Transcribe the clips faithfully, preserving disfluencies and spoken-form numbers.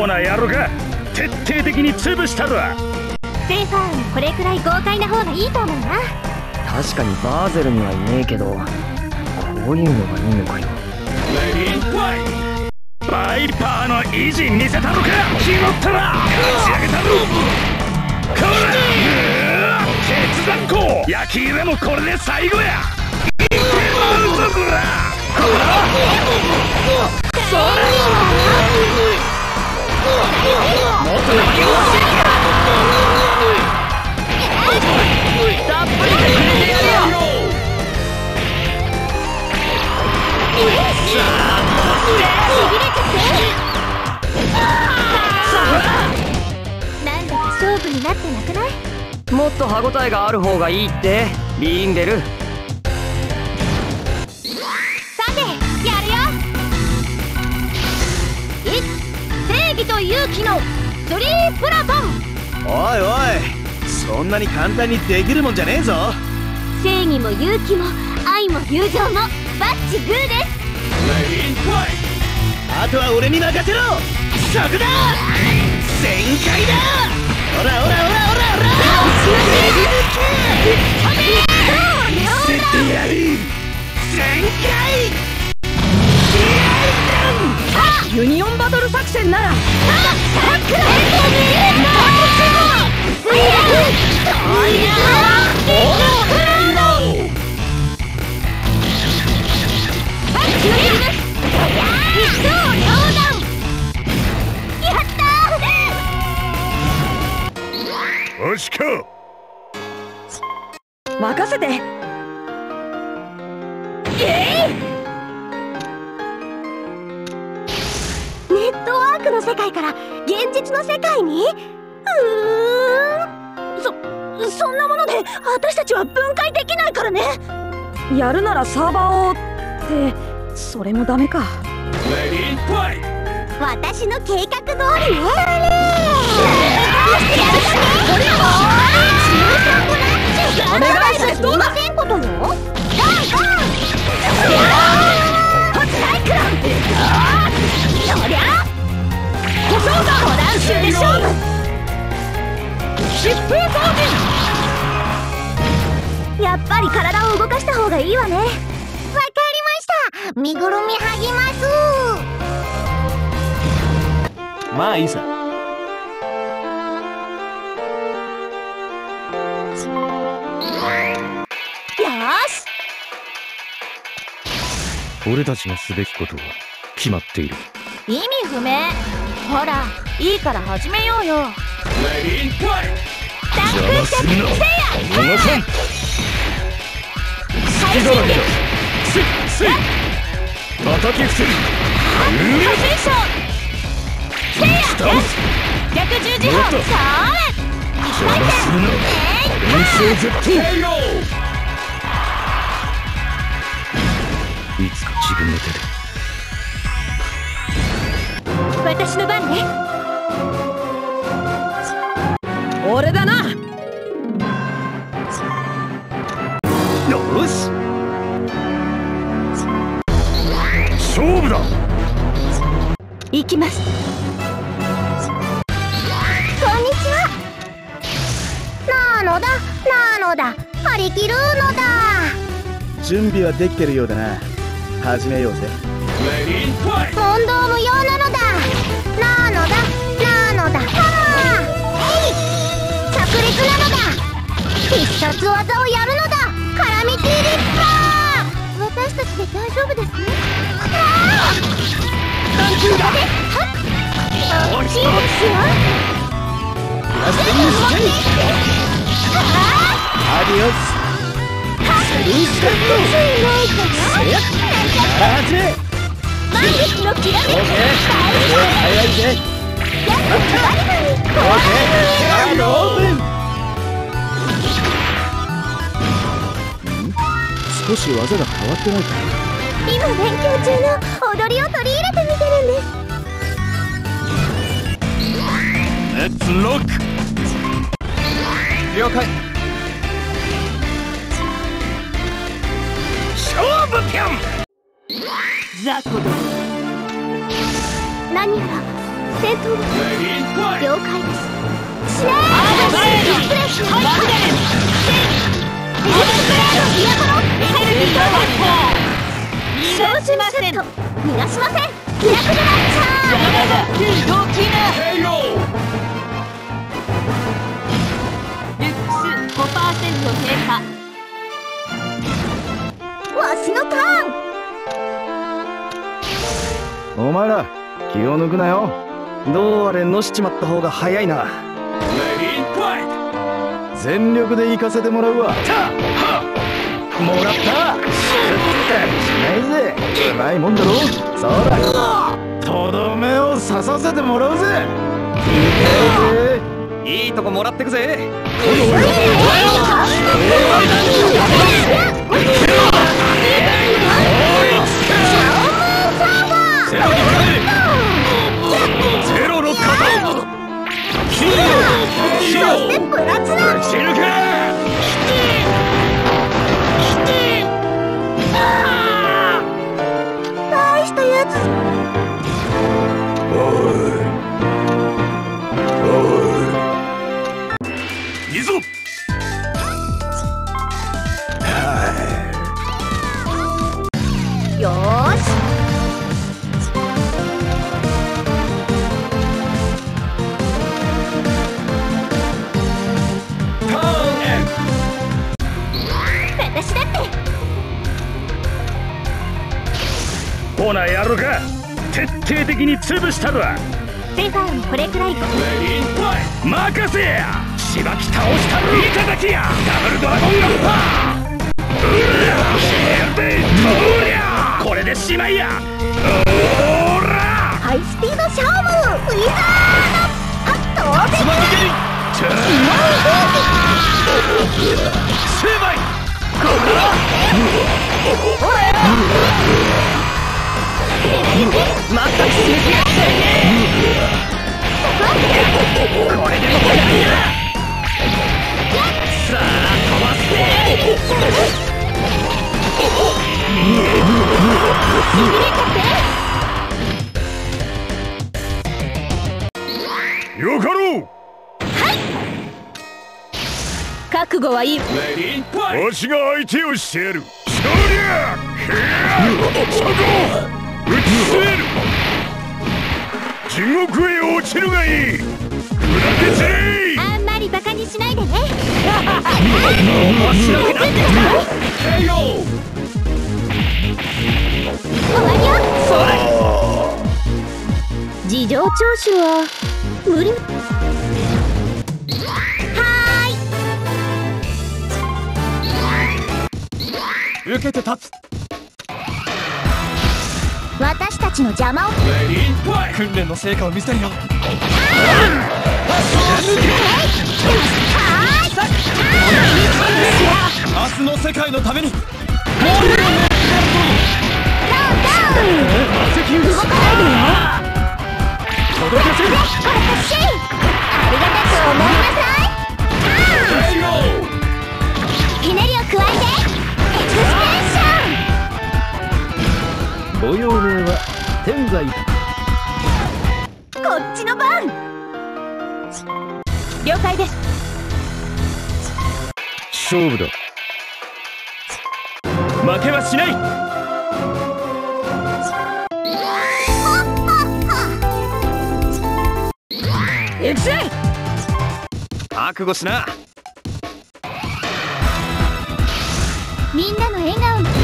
うな野郎が徹底的に潰したるわ。 ゼファーもこれくらい豪快な方がいいと思うな。 確かにバーゼルにはいねえけど、こういうのがいいのかよ。 レディーファイト。バイパーの意地見せたのか。決まったら勝ち上げたろ。こら決断校焼き入れもこれで最後や。いけまるぞこら。こらそらもっと生に欲しいか。たっぷりと決めてやるよ。さあちぎれちゃってなんだか勝負になってなくない？ もっと歯応えがある方がいいってリンデル。 さてやるよ。い正義と勇気のスリープラトン。 おいおい、そんなに簡単にできるもんじゃねえぞ。 正義も勇気も愛も友情もバッチグーです。 あとは俺に任せろ。そこだ全開だ。オラオラオラオラオラ見せてやる。全開ユニオンバトル作戦ならよしか任せて。 えい！ネットワークの世界から現実の世界に？うーん、そ、そんなもので私たちは分解できないからね。 やるならサーバーをって、それもダメか。 私の計画通りね。お願いします。どうだ？ことよ。ゴーゴー。そりゃ故障だ。小ダンシュで勝負。疾風闘技。やっぱり体を動かした方がいいわね。わかりました。身ぐるみ剥ぎます。 まあいいさ。 よし。 俺たちがすべきことは決まっている。 意味不明。ほらいいから始めようよ。タンクステップせいや。最新劇叩き伏せる。 発生賞せいや。逆十字砲。それ一回転。 演奏 Z。 いつか自分の手で。 私の番ね。 俺だな。 よし勝負だ。 行きます。こんにちは。なのだなのだ張り切るのだ。 準備はできてるようだな。始めようぜ。 問答無用なのだ。なのだなのだ。はあえい炸裂なのだ。必殺技をやるのだ。カラミティリッパー。私たちで大丈夫ですね。はあはっ大きいですよ。 ラスティングステイ。アディオス。セブンステップ。せやならず。 満月のきらめき。 早いぜ。 やっとバリバリ。 オーケー。オープン。少し技が変わってないか。 今勉強中の踊りを取り入れてみてるんです。 レッツロック。 了解。 勝負ぴょん。 雑魚だ。 何か不戦闘了解です。しねーリプレイスマグネエネルギーを発砲。逃がしません。逃がしません。ミラクルランチャー。動きな。ルックス ごパーセント 低下。わしのターン。 お前ら気を抜くなよ。どうあれのしちまった方が早いな。全力で行かせてもらうわ。もらった。ったりしないぜ。うまいもんだろ。そうだ、とどめを刺させてもらうぜ。いいぜ。いいとこもらってくぜ。ゼロの肩。そしてプラチナ。死ぬか。大したやつ。おいおい、いいぞ。よーし。私だって。 ほなやるか。徹底的に潰したるわ。 レファーもこれくらい。 任せや。しばき倒したる。いただきや。ダブルドラゴンガッパー。うらーでとりゃ。これでしまいや。おーら。 ハイスピード勝負。ウィザード。ハット竜巻蹴り。成敗。こら。まったく刺激が強いね。これでもかいな。さあ飛ばせ。よかろう。 はい。覚悟はいい。 わしが相手をしてやる。そりゃそこ打ち据える。地獄へ落ちるがいい。砕け散れ。 あんまりバカにしないでね。 面白くなってきた。 終わりよ。事情聴取は無理。はーい。受けて立つ。 私たちの邪魔を。 訓練の成果を見せるよ。明日の世界のために。動かないでよ。届けせ。 ありがたく思いなさい。ひねりを加えてエクスペンション。 ご用命は天在。 こっちの番。了解です。 勝負だ。 負けはしない。行くぜ。覚悟しな。 みんなの笑顔に。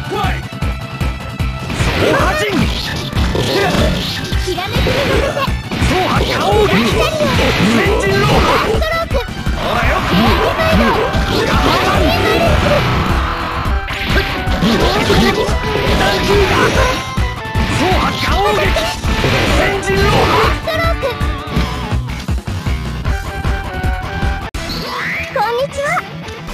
ひらめきに乗せて。 そうは顔を撃つ。先人ローハストローク。 ほらよ。そうは顔を撃つ。先人ローハストローク。こんにちは。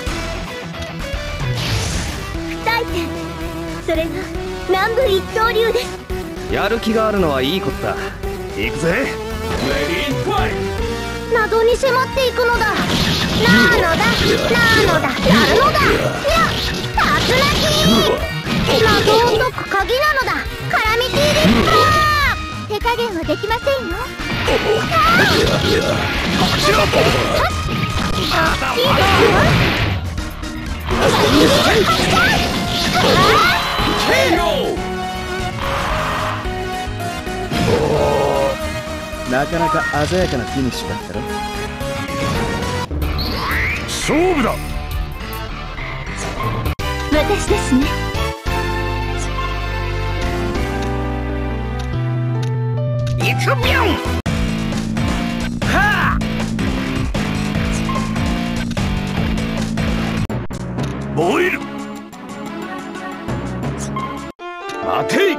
不対戦。それが南部一刀流です。 やる気があるのはいいことだ。 行くぜ。 謎に迫っていくのだ。なのだなのだやるのだ。いや竜巻。謎を解く鍵なのだ。カラミティですか。手加減はできませんよ。 なかなか鮮やかなフィニッシュだったろ。 勝負だ。 私ですね。 いくびょん。はあ。ボイル。待てい。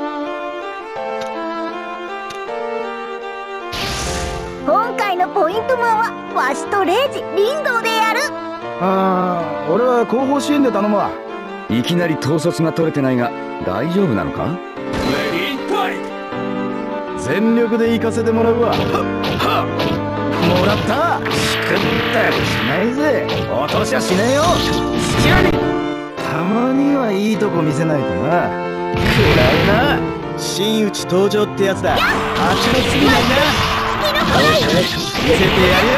今回のポイントマンはわしとレイジリンドウでやる。 ああ、俺は後方支援で頼むわ。 いきなり統率が取れてないが大丈夫なのか？ レディーファイ全力で行かせてもらうわ。ははもらった。しくったりしないぜ。落としゃしねえよ。土屋にたまにはいいとこ見せないとな。暗いな。真打ち登場ってやつだ。蜂の次ないな。見せてやるよ。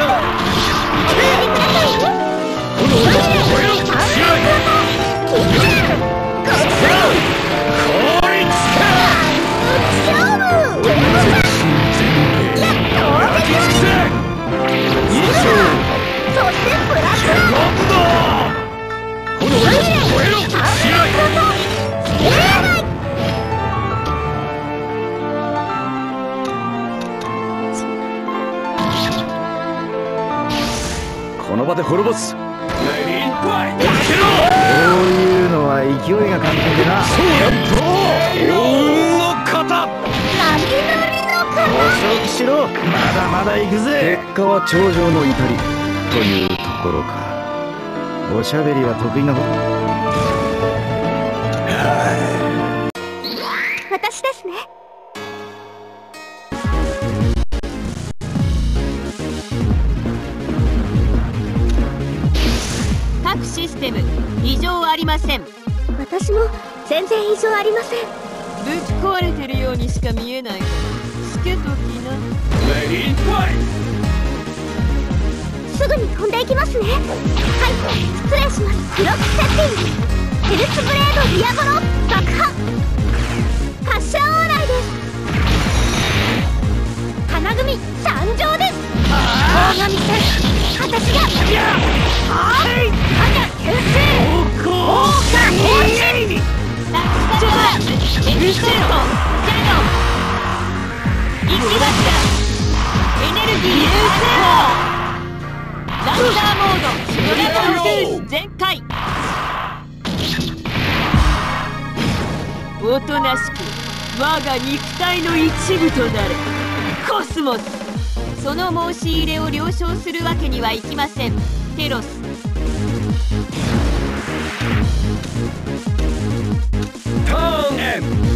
この場で滅ぼす。 レディーファイここういうのは勢いが関係でな。 うの型。 遅くしろ。まだまだ行くぜ。 結果は頂上の至りというところか。 おしゃべりは得意な方。 私ですね。 各システム異常ありません。 私も全然異常ありません。 ぶち壊れてるようにしか見えないからつけときな。 レディーファイすぐに飛んでいきますね。はい、失礼します。ブロックセッティング。ヘルスブレードリアゴロ爆破。発射往来です。花組参上です。大神戦私がはーい赤吸収こ王が放置。 タッチトラエクセルトジャイロ一発だ。エネルギー融成ランダーモードドラゴンゼウス全開。おとなしく我が肉体の一部となれコスモス。その申し入れを了承するわけにはいきません。テロスターンエンド。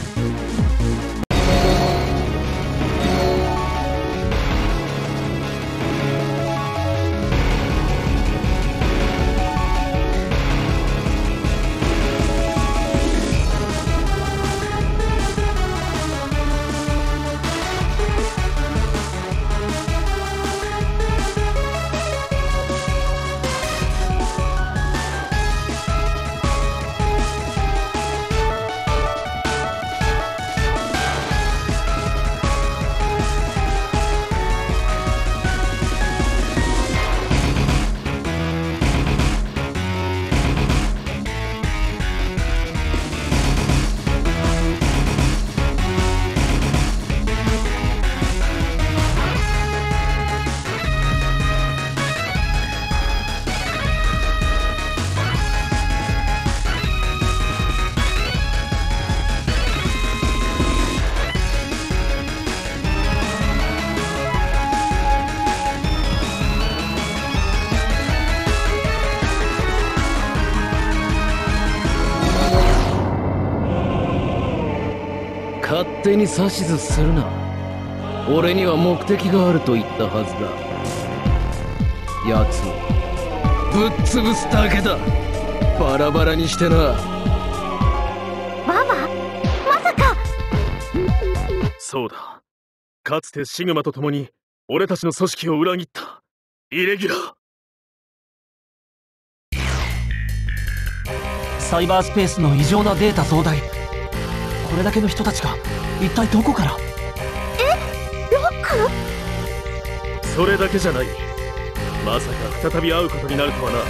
勝手に指図するな。俺には目的があると言ったはずだ。奴をぶっ潰すだけだ。バラバラにしてな。 ババまさか。 そうだ。 かつてシグマと共に俺たちの組織を裏切ったイレギュラー。 サイバースペースの異常なデータ増大。これだけの人たちが一体どこから。 え、ロック？ それだけじゃない。まさか再び会うことになるとはな。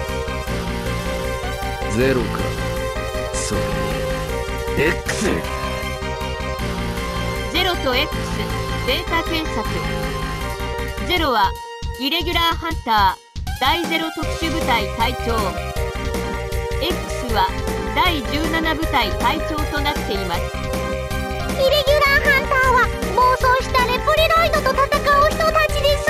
ゼロか。それに X。 ゼロと X データ検索。ゼロはイレギュラーハンター第ゼロ特殊部隊隊長。 X はだいじゅうなな部隊隊長となっています。 イレギュラーハンターは暴走したレプリロイドと戦う人たちです。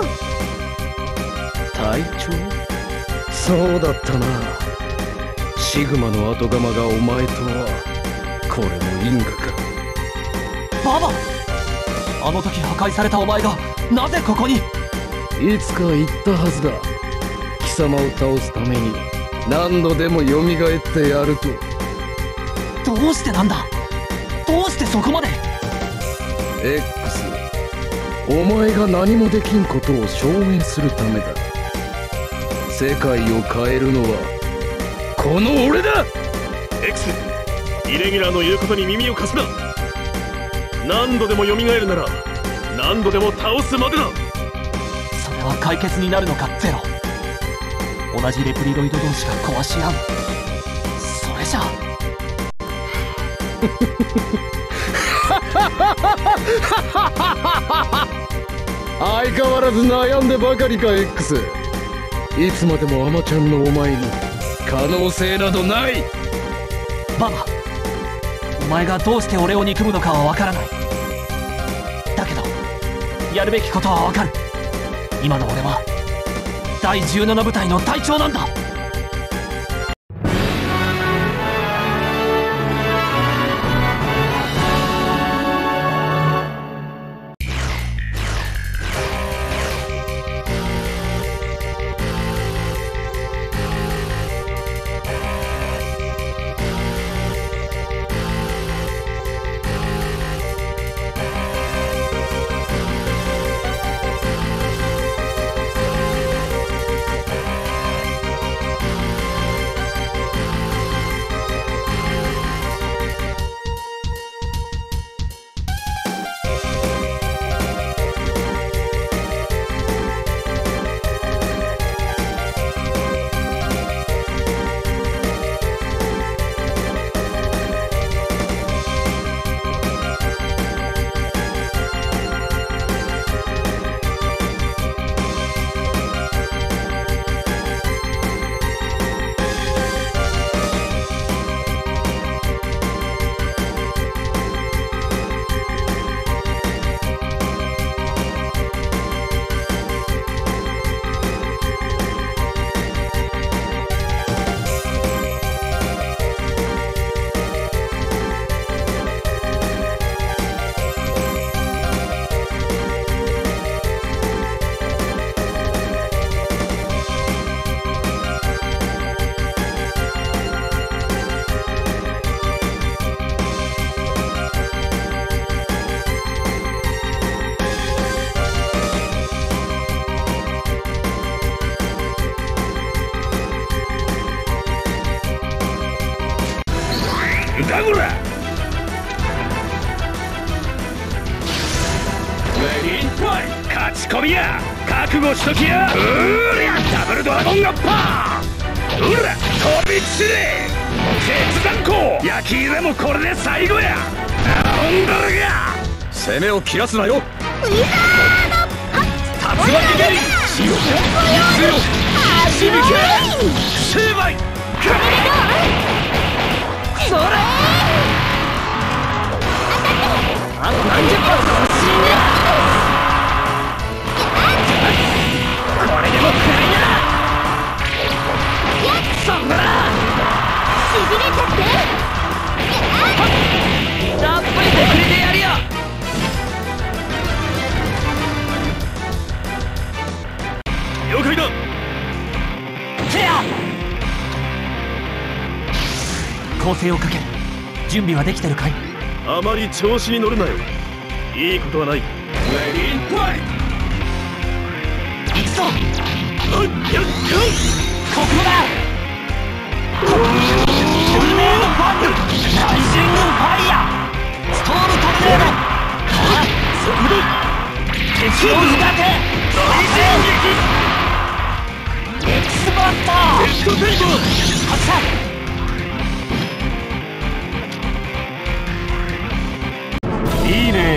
隊長？そうだったな。シグマの後釜がお前とは。これも因果か。 ババ、あの時破壊されたお前がなぜここに。 いつか言ったはずだ。貴様を倒すために何度でも蘇ってやると。 どうしてなんだ。どうしてそこまで。 X、 お前が何もできんことを証明するためだ。世界を変えるのはこの俺だ。 X、 イレギュラーの言うことに耳を貸すな。何度でも蘇るなら何度でも倒すまでだ。 それは解決になるのか。ゼロ、同じレプリロイド同士が壊し合う。それじゃ相変わらず悩んでばかりか X。 いつまでもアマちゃんのお前に可能性などない。 ババ、お前がどうして俺を憎むのかはわからない。だけどやるべきことはわかる。今の俺はだいじゅうなな部隊の隊長なんだ。 だこら。勝ち込みや覚悟しときや。うーりゃダブルドラゴンアッパー。うら飛び散れ決断光。焼き入れもこれで最後や。あんだるが攻めを切らすなよ。 ウィザード竜巻蹴り潮水よしぶけ成敗。それあと何十発死んだ。これでもくらいな。そんなしびれちゃってたっぷりとくれてやるよ。 了解だ。 フェア攻勢をかける準備はできてるかい。 あまり調子に乗るなよ。いいことはない。 行くぞ。ここだ。フルネードファング、ライジングファイヤー、ストームトルネード、そこで敵を仕掛け、ライジングエクスバスター、レッドテイブル発射。いいね。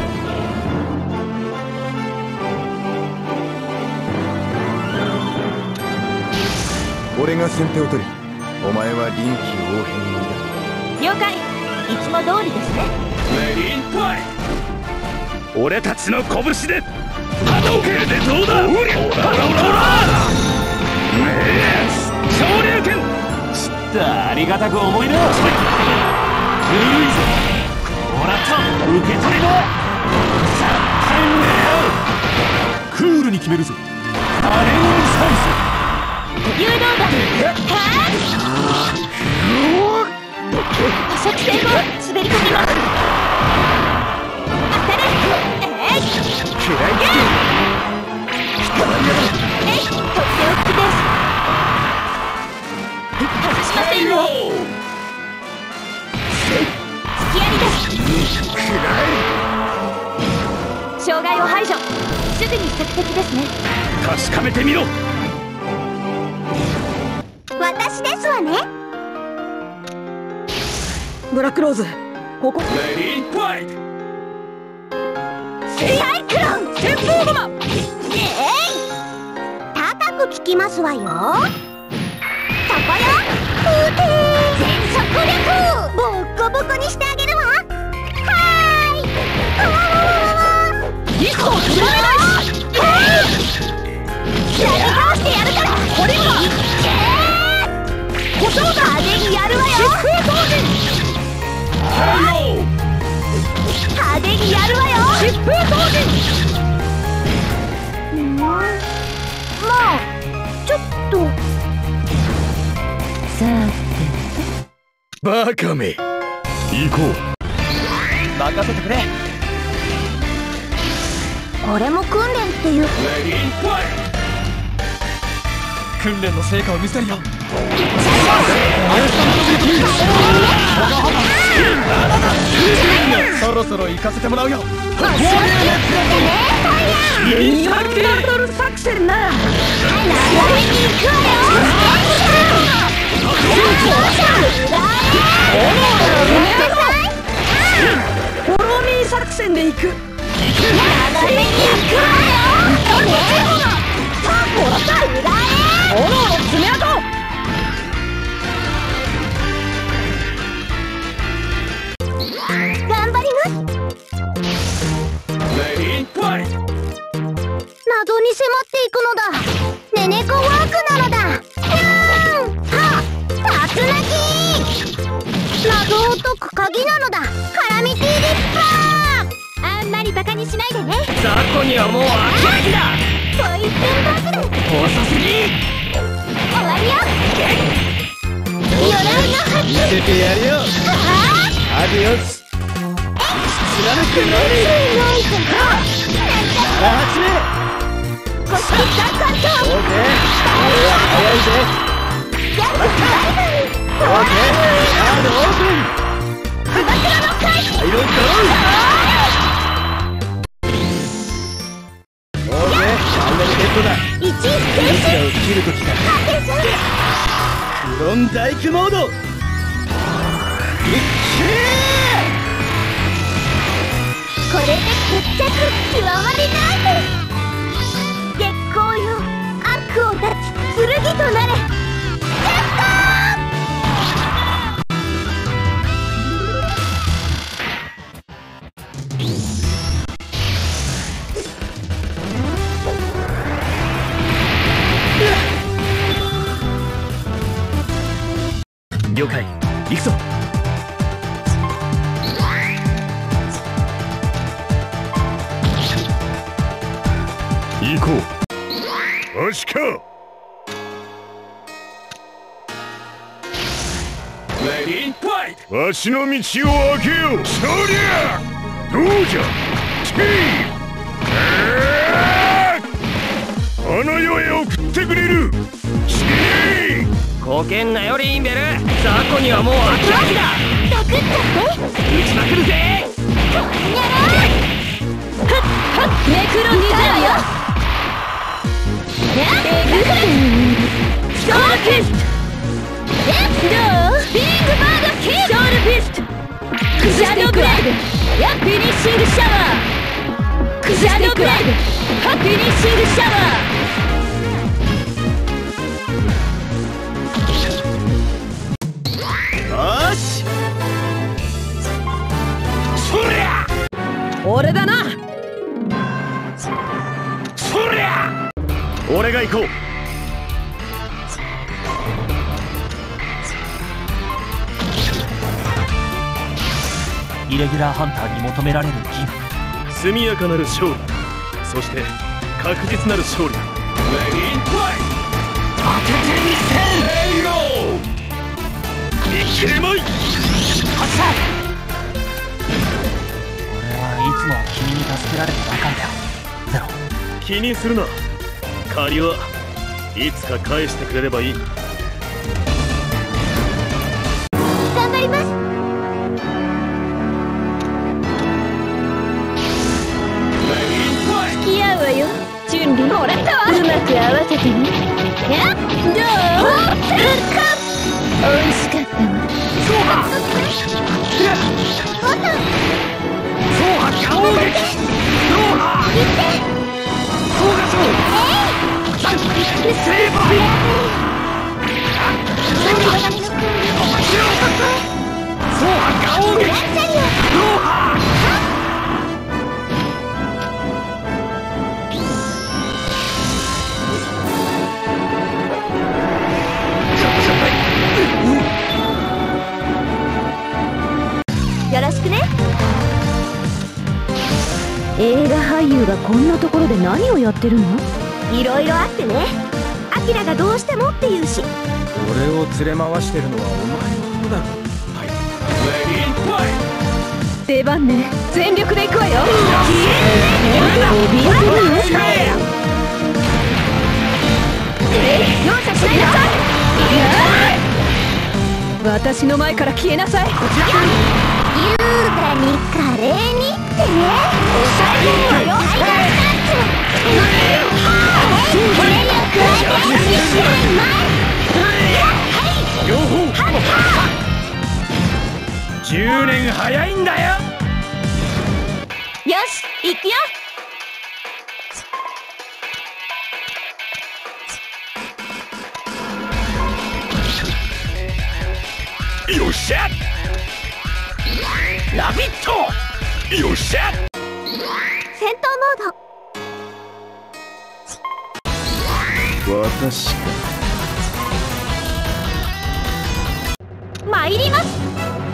俺が先手を取り、お前は臨機応変にだ。 了解。いつも通りですね。 俺たちの拳で波動拳でどうだ。ほらほらほら昇竜拳。 ちったありがたく思いな。古いぞ。こらっと受け取りだ。さあクールに決めるぞ。アレンサイズ誘導弾。捕食性を滑り込みます。当たれ。えいっ嫌いだ。 えいっとっておきです。外しませんよ。隙ありです。障害を排除。すぐに着敵ですね。 確かめてみろ。 私ですわね。 ブラックローズ、ここ。 レディーファイト。 サイクロン旋風駒。えい、高く効きますわよ。そこよ。風天全速力。ボッコボコにしてあげるわ。はーい。あわわわわ。 一個を止められない。 投げ倒してやるから。これは。保証だ。派手にやるわよ。疾風同時。派手にやるわよ。疾風同時。うんまあちょっと。 さバカめ。 行こう。 任せてくれ。 これも訓練っていう。 訓練の成果を見せるよ。 そろそろ行かせてもらうよ。 インパクトル作戦な。 流れに行くわよ。 フォローミー作戦で行く。 流れに行くわよ。さあ、こらさ裏へ。 炎の爪痕。 頑張ります。謎に迫っていくのだ。ネネコワークなのだ。にゃーんはっ竜巻。謎を解く鍵なのだ。カラミティリッパー。あんまりバカにしないでね。 雑魚にはもう諦めきだ。 ポイズンバスル。 遅すぎ。 終わりよ。鎧の発見せてやるよ。アディオス。 すごいからあはちめ。 ご指揮参観とオーケー。俺は早いぜ。 やっとバイバイ。 オーケー。カードオープン。 つば九郎の回。 アイロンドロー。オーケー。ファイナルゲットだ。 一位停を切るときだ。クロンダイクモード。いっけこれで決着極まりないです。月光よ、悪を断ち剣となれ。 了解。行くぞ。行こう。よしか。わしの道を開けよう。そりゃどうじゃ。チーこの世へ送ってくれる。死ねー。 こけんなよリンベル。雑魚にはもう飽き飽きだ。 パクっちゃって。 打ちまくるぜ。 やろう。 はっネクロニザーよ。エグフソウルピスト。どうビッグバードキック。ソウルピスト。シャドーブレイド。やフィニッシングシャワー。シャドーブレイド。はフィニッシングシャワー。よし。そりゃ。 俺だな。 そりゃ。俺が行こう。 イレギュラーハンターに求められる義務。 速やかなる勝利、そして確実なる勝利。当ててみせる。いけまい。発射。 俺はいつも君に助けられてばかりだよ。ゼロ。 気にするな。借りはいつか返してくれればいい。 頑張ります。 付き合うわよ、チュンリー。もらったわ。うまく合わせてね。やっどう？おいしかったわ。 そうだ。そうは顔を撃。そうだ。そうだそう。セーバー。そうは顔を撃。そうは。 よろしくね。 映画俳優がこんなところで何をやってるの？ いろいろあってね。アキラがどうしてもって言うし。 俺を連れ回してるのはお前の方だろ。はい。 出番ね。全力で行くわよ。怯えてるの？容赦しないなさい。私の前から消えなさい。 優雅に華麗にってね。抑えるよ。 両方じゅうねん早いんだよ。 よし、行くよ。 よっしゃ。ラビット。よっしゃ。 戦闘モード。 私か。 参ります。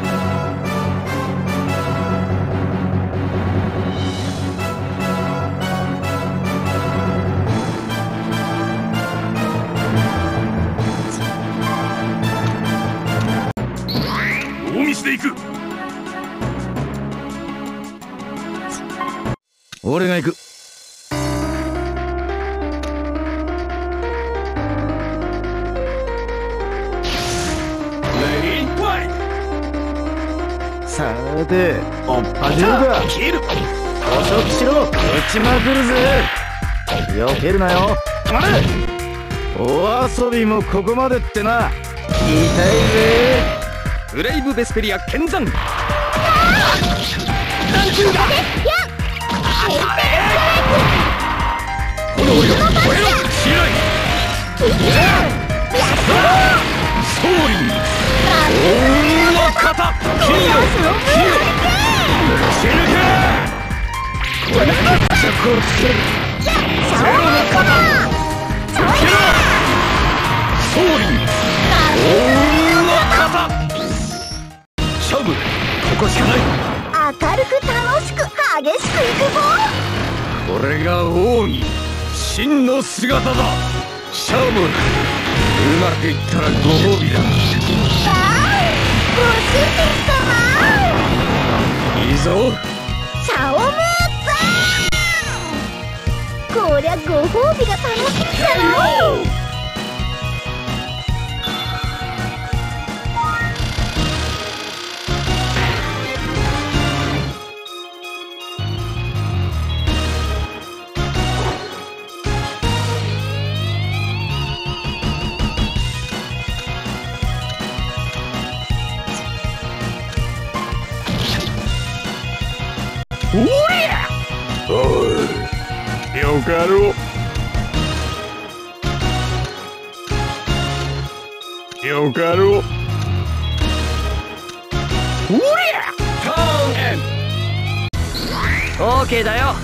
大道で行く。 俺が行く。 さて、おっぱじるか。 消える。 捕食しろ。撃ちまくるぜ。避けるなよ。止まれ。お遊びもここまでってな。痛いぜ。 ブレイブベスペリア剣山。 何分だ。炎よ、燃えろ。白い。ソーリン。大の型。キーロ。キーロ。死ぬか。これだ。着をつける。ゼロの型。キーロ。ソーリン。大の型。勝負。ここしかない。 明るく楽しく激しくいくぞ。 これが王に真の姿だ。シャーム、うまくいったらご褒美だ。 さあ、ご主人様。 いいぞ。 シャオムーツ。ここりゃご褒美が楽しみじゃない。 よかろうよかろう。おりゃトーンエンオーケーだよ。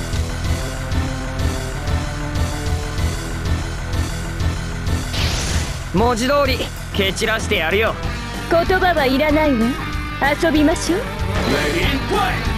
文字通り蹴散らしてやるよ。 言葉はいらないわ。遊びましょう。 レディープレイ。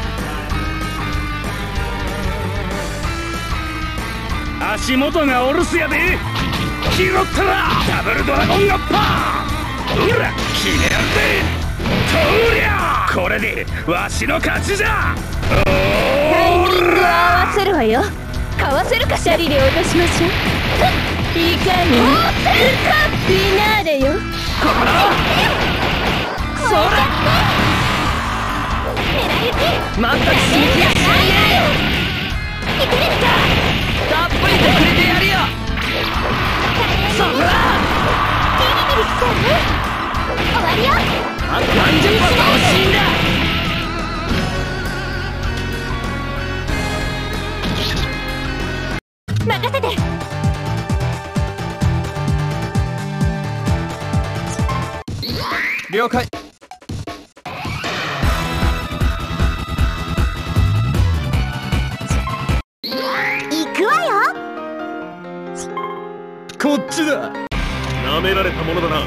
足元がお留守やで。拾ったらダブルドラゴンアッパー。ほら決めやるぜ。とりゃこれでわしの勝ちじゃ。 タイミングを合わせるわよ。かわせるか。シャリで落としましょう。いかにフィナーレよ。 ここだ。それまったく死にやしないね。 いけるか。 たっぷりとくれてやるよ。そらビリビリしちゃう。終わりよ。 あと何十分欲しいんだ。 任せて。 了解。 行くわよ。 こっちだ。 なめられたものだな。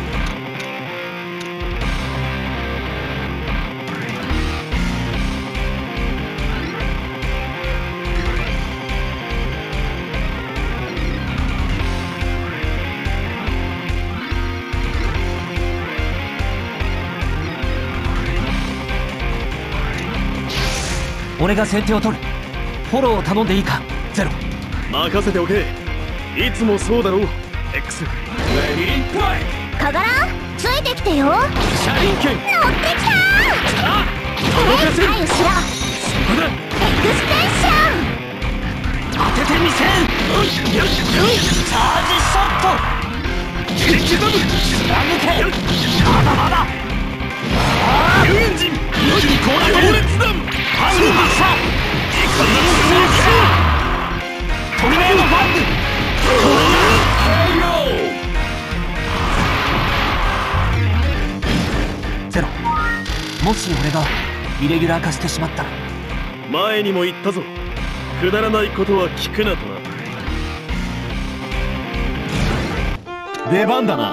俺が先手を取る。フォローを頼んでいいか。ゼロ任せておけ。いつもそうだろう X。 レディープレイ。 かがらついてきてよ。 車輪剣乗ってきた。 さあ届かせる。 はい後ろ。 そこだ。 エクステンション。 当ててみせん。よしよしよし。チャージショット。 切り刻む。 貫け。まだまだ。 救援陣よしこう強烈弾。 反発射。 いかなるトルネードファング。ゼロ。もし俺がイレギュラー化してしまったら。 前にも言ったぞ。くだらないことは聞くなとな。 出番だな。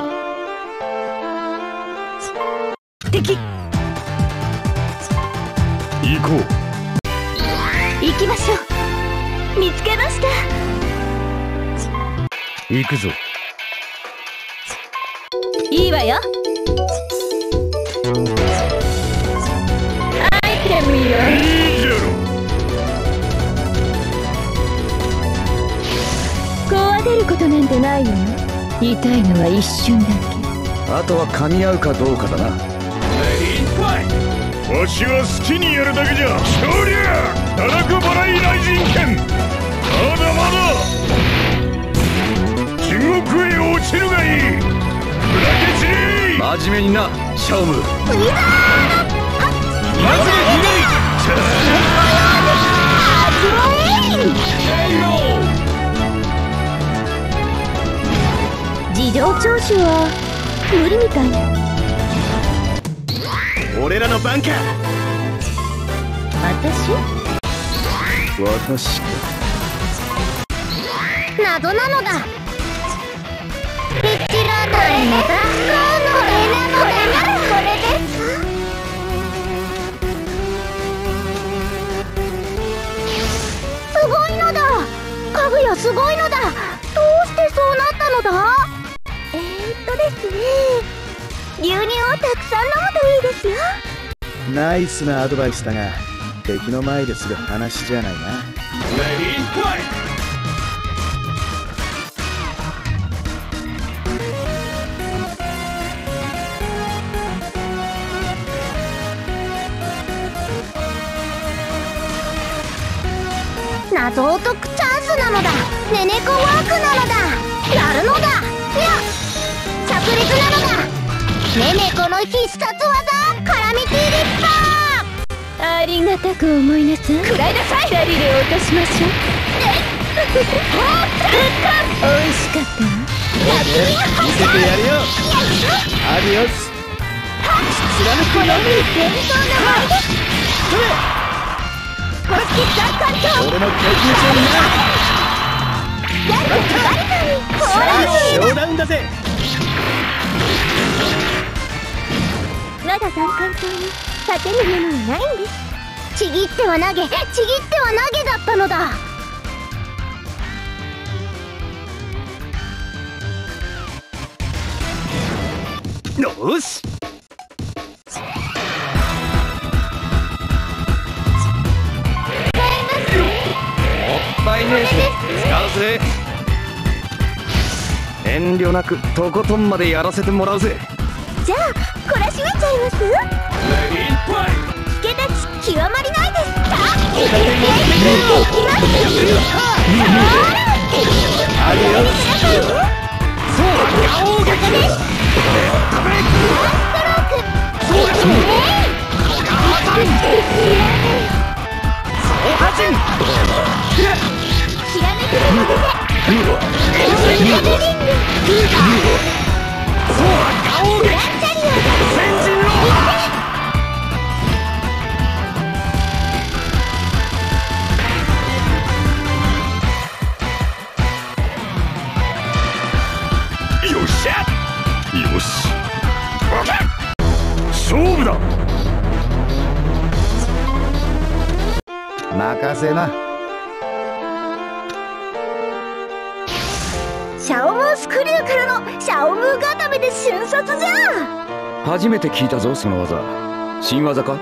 敵。 行こう。 行きましょう。見つけました。 行くぞ。 いいわよ。アイテムよ。 いいじゃろ。 壊れることなんてないのよ。痛いのは一瞬だけ。 あとは噛み合うかどうかだな。 わしは好きにやるだけじゃ。勝利や堕落払い雷神剣。まだまだ地獄へ落ちるがいい。砕け散れ。 真面目にな勝負。 まず事情聴取は無理みたい。 俺らの番か。 私？ 私か。 謎なのだ。ピチらないのだ。これなのだな。これです。すごいのだ。かぐやすごいのだ。どうしてそうなったのだ。えー、っとですね。牛乳をたくさん飲むといいですよ。 ナイスなアドバイスだが敵の前でする話じゃないな。 レディープレイ。 謎を解くチャンスなのだ。ネネコワークなのだ。やるのだ。いや炸裂なのだ。ネネコの必殺技カラミティリッパー。 ありがたく思いなさい。食らいなさい。二人で落としましょう。美味しかったわ。 見せてやるよ。アディオス。貫くように伝統の舞です。公式大艦長。 俺の階級勝利な。 やる気バリバリ。コーラさあショーダウンだぜ。 まだ三艦長に勝てるものはないんです。ちぎっては投げ、ちぎっては投げだったのだ。 よし。もったいねえし使うぜ。遠慮なくとことんまでやらせてもらうぜ。 じゃあ懲らしめちゃいます。助太刀極まりないです。さあいきアディオス。そうだガオーゲキです。ダメストローク。そうだそうハジン。 ひらめきで飛べて。そうだリング。 そうだガオーゲキ。先陣ロー。 よっしゃ。よし。勝負だ。 任せな。 シャオムースクリューからのシャオムー固めで瞬殺じゃ。 初めて聞いたぞその技。新技か？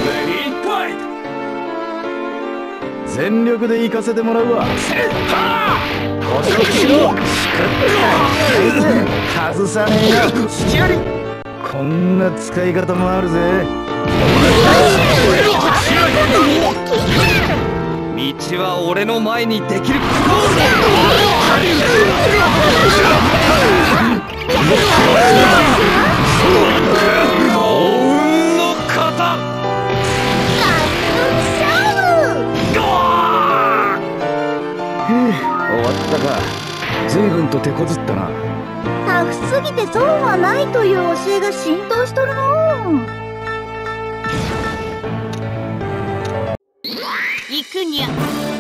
全力で行かせてもらうわ。捕食しろ。外さねえよ。してやり。こんな使い方もあるぜ。道は俺の前にできる。幸運の型。 終わったか。随分と手こずったな。 タフすぎて損はないという教えが浸透しとるのう。 行くにゃ。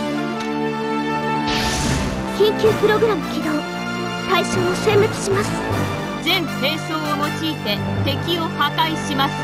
緊急プログラム起動。対象を殲滅します。 全兵装を用いて敵を破壊します。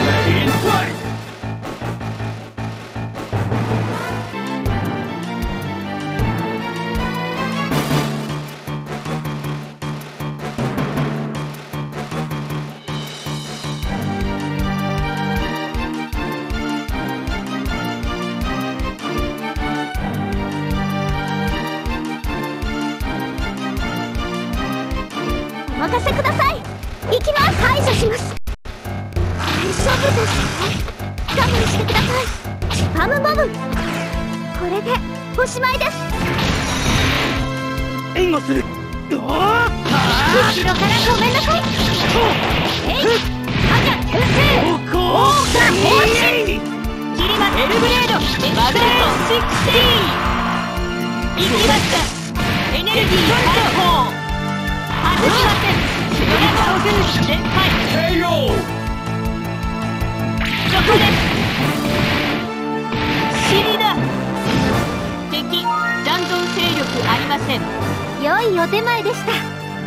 お任せください。行きます。排除します。大丈夫ですか？我慢してください。スパムボム。これでおしまいです。 援護する。 後ろからごめんなさい。えい、赤救世。 ここ。 切ります。エルブレードマグネットシックスティーン。行きました。エネルギー解放。外しません。エラソグー全開。そこです。尻だ。敵残存勢力ありません。 良いお手前でした。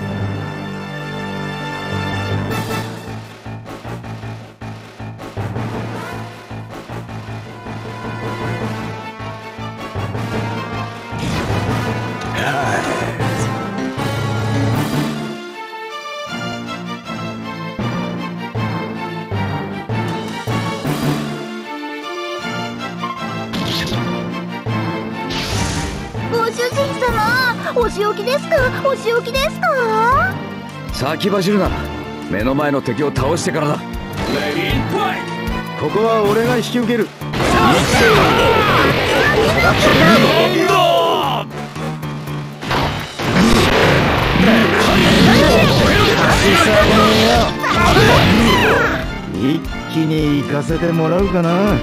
ご主人様、お仕置きですか？お仕置きですか？ 先走るな。目の前の敵を倒してからだ。 ここは俺が引き受ける。 あ一気に行かせてもらうかな。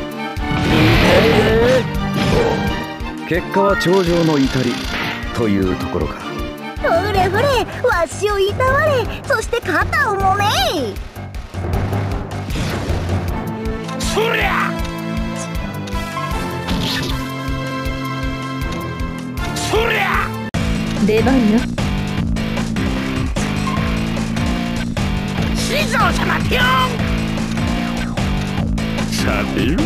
結果は頂上の至りというところか。 ほれほれ、わしをいたわれ、そして肩をもめい。 そりゃそりゃ出番よ。 地蔵様ぴょん。さて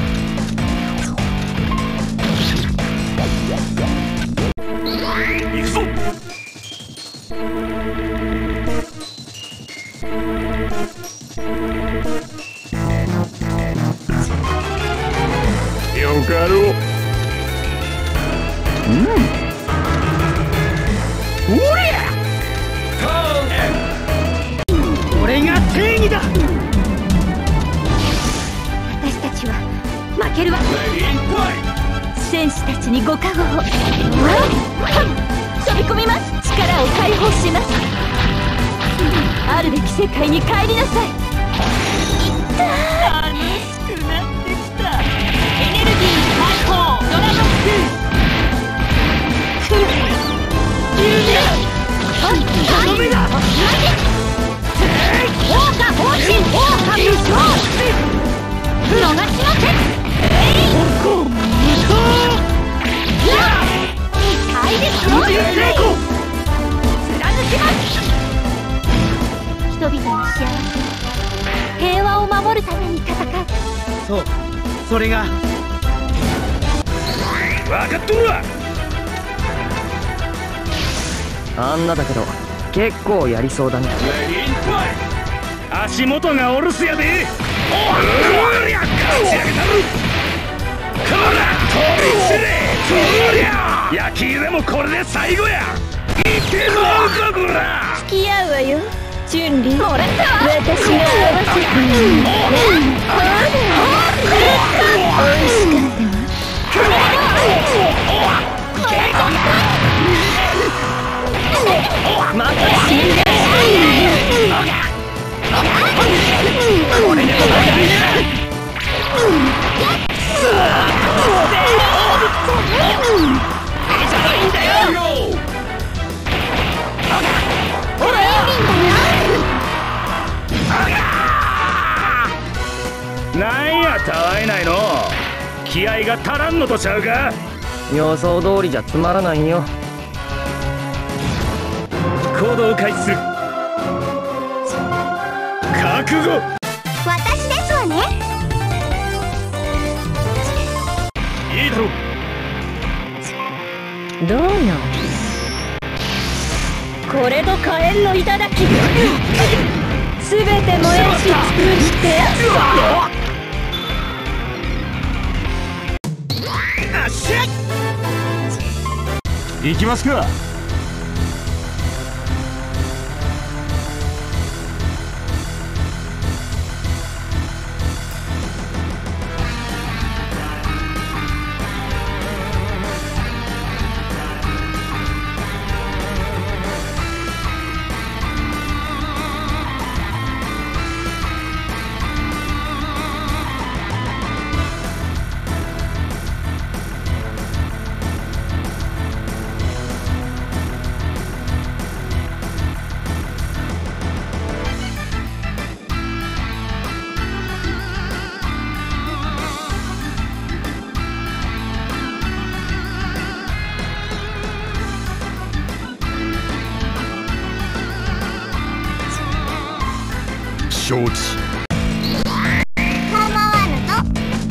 行くぞ。よかろう。うんおりゃ俺が正義だ。 私たちは負けるわ。戦士たちにご加護を。飛び込みます。力を解放します。あるべき世界に帰りなさい。 楽しくなってきた。エネルギー解放ドラゴンスダメだ。 王家方針、王家無双。逃しません。大ですよ。貫きます。人々の幸せ、平和を守るために戦う。 そう、それが分かっとるわ。 あんなだけど結構やりそうだね。 足元がお留守やで。おりゃ勝ち上げたる。こら飛び散れ。そりゃ焼き入れもこれで最後や。いってまうぞこら。 付き合うわよ、チュンリー。もらったわ。私が合わせて。おいしかったわ。また死んでしこれでもないなんやたわいないの。気合が足らんのとちゃうか。 予想通りじゃつまらないよ。 行動開始する。覚悟。 私ですわね。 いいだろう。 どうよ。これぞ火炎の頂き。すべて燃やし尽くして。 あっしゃい。行きますか。承知。 構わぬと。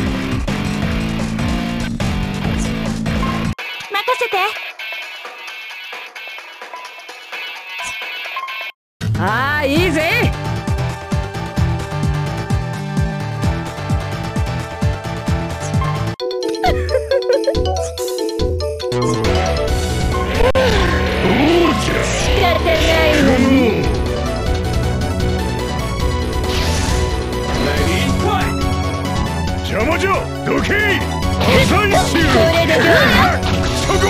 任せて。 ああ、いいぜ。仕方ないわね。 邪魔じゃ。どけ。 最終これでどうだ。 そこ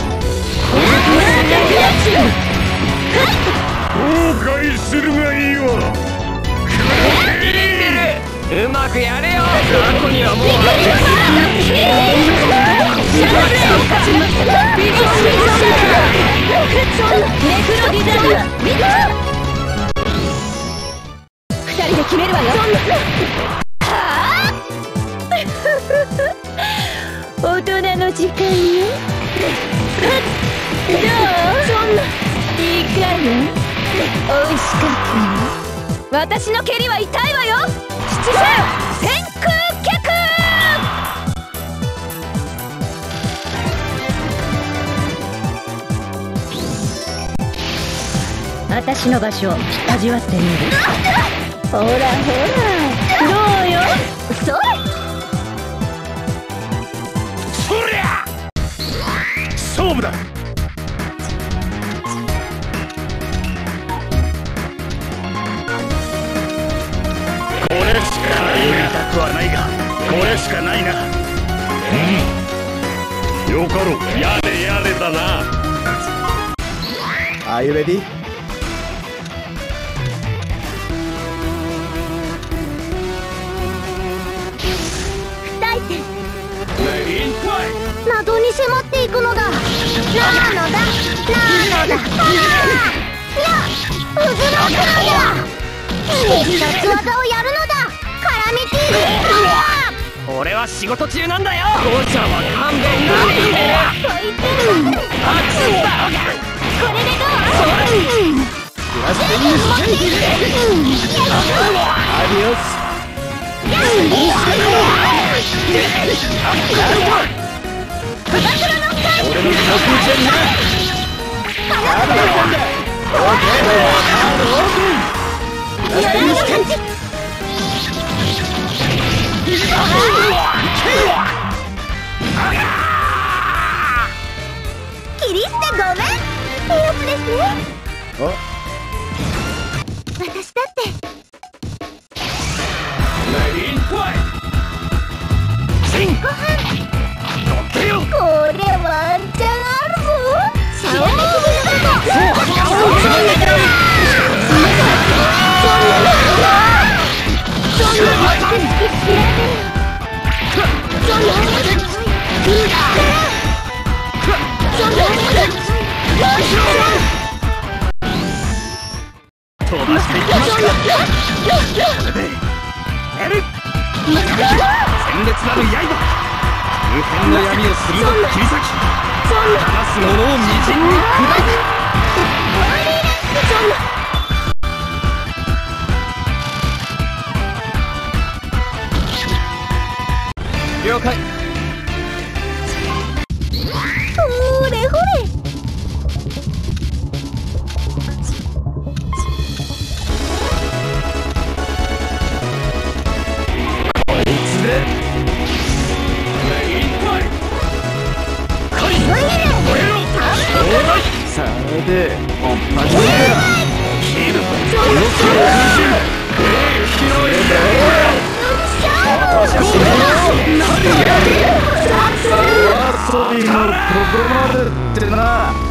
後悔するがいいわ。 うまくやれよ。雑魚にはもう二人で決めるわよ。大人の時間よ。どう？そんないいかよ。おいしかったよ。私の蹴りは痛いわよ。七戦天空脚。私の場所味わってみる。ほらほら、どうよ。それそりゃ勝負だ。これしかやりたくはないが、これしかないな。うん、よかろう。やれやれだな。 Are you ready? 謎に迫っていくのだ。なのだなのだ。いや、渦のクラだ。必殺技をやるのだ。カラミティーズ。 俺は仕事中なんだよ。父ちゃんは勘弁だ。 こいつあっつった。 これでどう？ ブラスティングステーキ。アディオス。俺の得意じゃない。カードオープンだ。オーケー。カードオープン。ブラスティングステーキ。 切り捨てごめんってやつですね。 お、 私だってご飯これワンチャンあるぞ。シャワー的に飛ばしていきますか。やる。鮮烈なる刃。無辺の闇を鋭く切り裂き、離す者をみじんに砕く。 了解。 ほれほれ。 さて、おっぱじだ。遊びのここまでってな。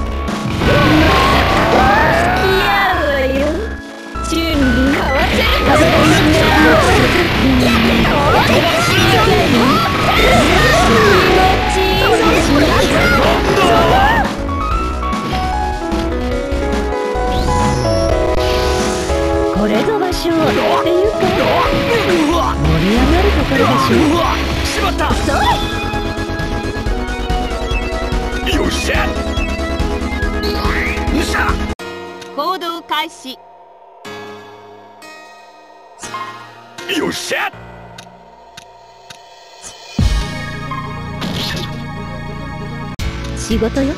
いやわよ。準備合わせるかもしれこれぞ場所っていうか、盛り上がるところでしょ。 しまった。よっしゃ。よっしゃ。 行動開始。 よっしゃ。 仕事よ。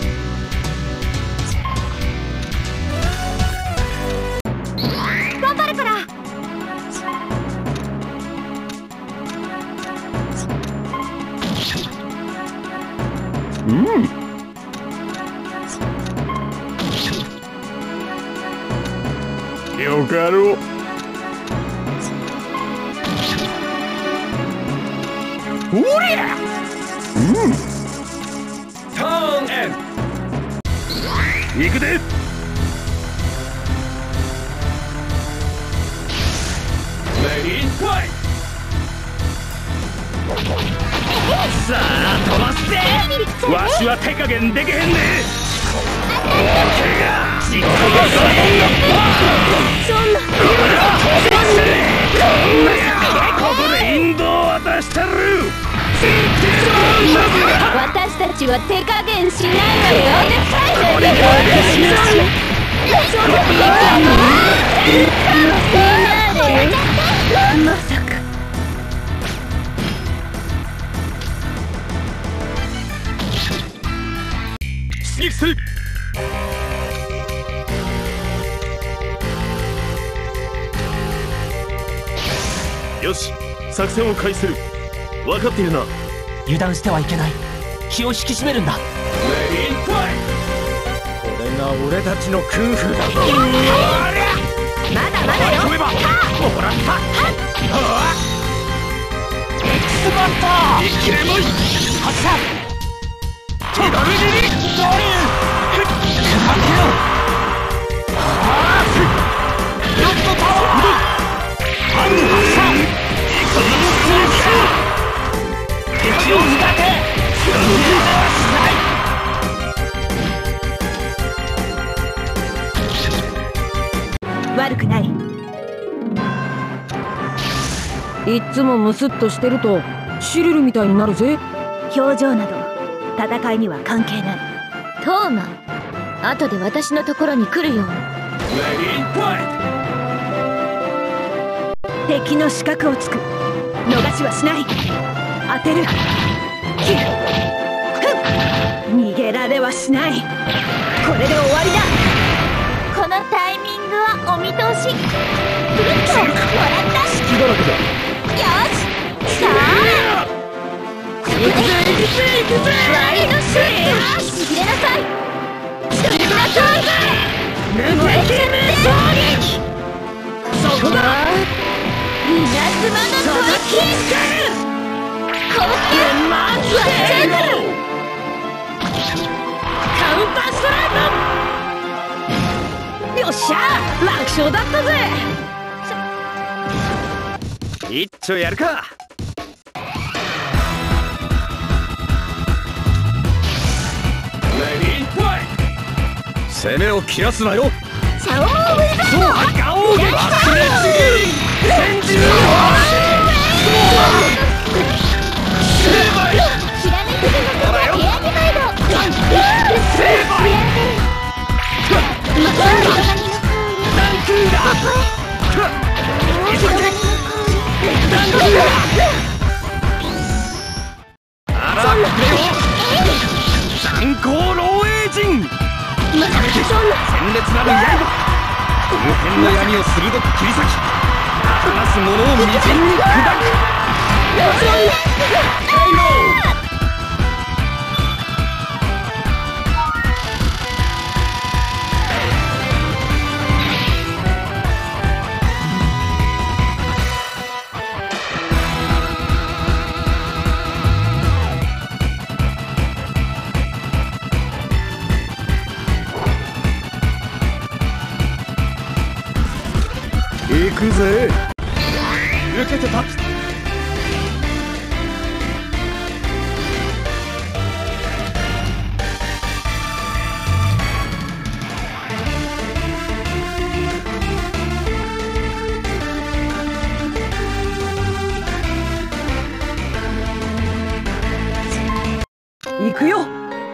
頑張るから。 うん。 よかろう。おりゃ。 ターンエンド行くで。レディーファイト。さあ飛ばしてわしは手加減できへんね。そんなここで引導を渡したる。 私たちは手加減しないわよ。まさか。 出撃する。よし、作戦を開始する。分かっているな。 油断してはいけない。気を引き締めるんだ。 レディーファイト。これが俺たちのクンフーだぞ。 まだまだよ。 飛べばもらった。 エクスバッター。 一気レモン発射。 左切り。 ドリル。かけろ。ヨットタワー。ハン発射。敵を見立て。悪くない。 いっつもムスッとしてるとシリルみたいになるぜ。 表情など戦いには関係ない。トーマ、後で私のところに来るように。敵の死角をつく。逃しはしない。当てる。切る。逃げられはしない。これで終わりだ。このタイミングはお見通し。フルッともらった。 隙だらけだ。 よし、さあ行くぜ行くぜ行くぜ。ワイドシュート。しびれなさい。しびれなさい。抜けてめ衝撃。そこだ。稲妻の吐息。高級マンステーブル。カウンターストライク。よっしゃ、楽勝だったぜ。 一丁やるか。攻めを切らすなよ。 シャオーウィザード。 ガオーゲ忘れすぎ。戦時の知らぬくの手アゲマイド。 成敗。 またダンクーだ。あらくれよ。残光漏洩陣。 まさかそんな鮮烈なる刃。無辺の闇を鋭く切り裂き、話す者をみじんに砕く。行くぜ。受けて立つ。 行くよ。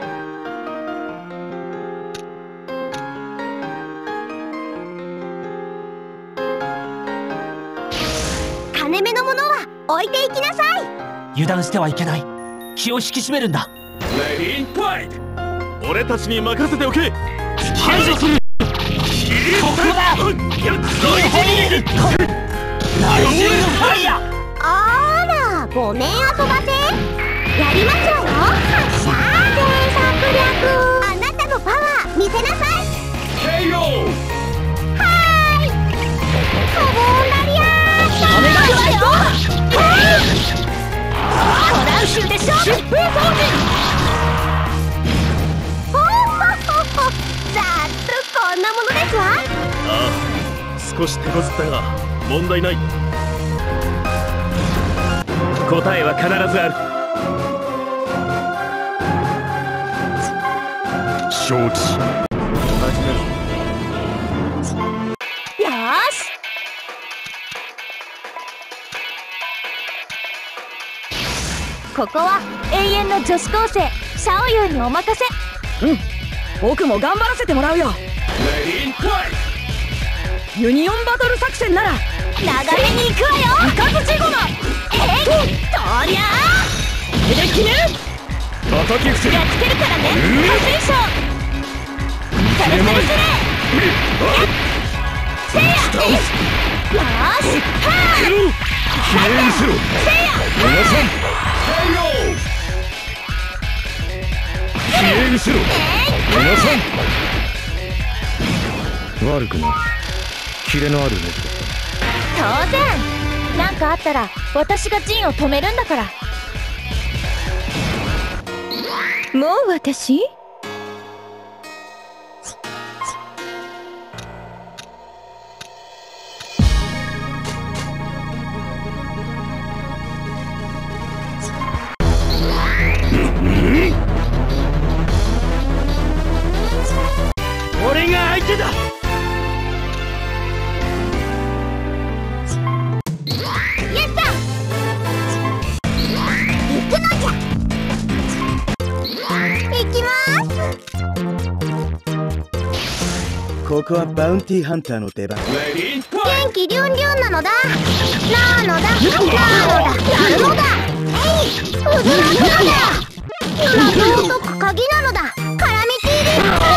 金目のものは置いていきなさい。 油断してはいけない。気を引き締めるんだ。 レディーファイト。俺たちに任せておけ。 排除する。ここだ。ライジングファイヤー。 あら、ごめん遊ばせ。やりますわよ。発射。全策略。あなたのパワー見せなさい。 ケーオー。 はーい。カボンダリアー。お願いしますよ。コラウシュでしょ。疾風掃除。 少し手こずったが問題ない。答えは必ずある。承知。 よーし。ここは永遠の女子高生シャオユンにお任せ。 うん、僕も頑張らせてもらうよ。ユニオンバトル作戦なら流れに行くわよ。 イカズチゴマ。 えい、とりゃあこれで決める。 叩き伏せ。 やっつけるからね。破水晶それそれそれせいや。よーし、はーきれいにしろ。 せいや逃さん。きれいにしろ。逃さん。悪くない。キレのあるネット。 当然。なんかあったら私がジンを止めるんだから。もう私？ 俺が相手だ。 ここはバウンティーハンターの出番。 元気リュンリュンなのだ。なのだなのだやるのだ。えい、うずらすのだ。謎を解く鍵なのだ。カラミティーリング。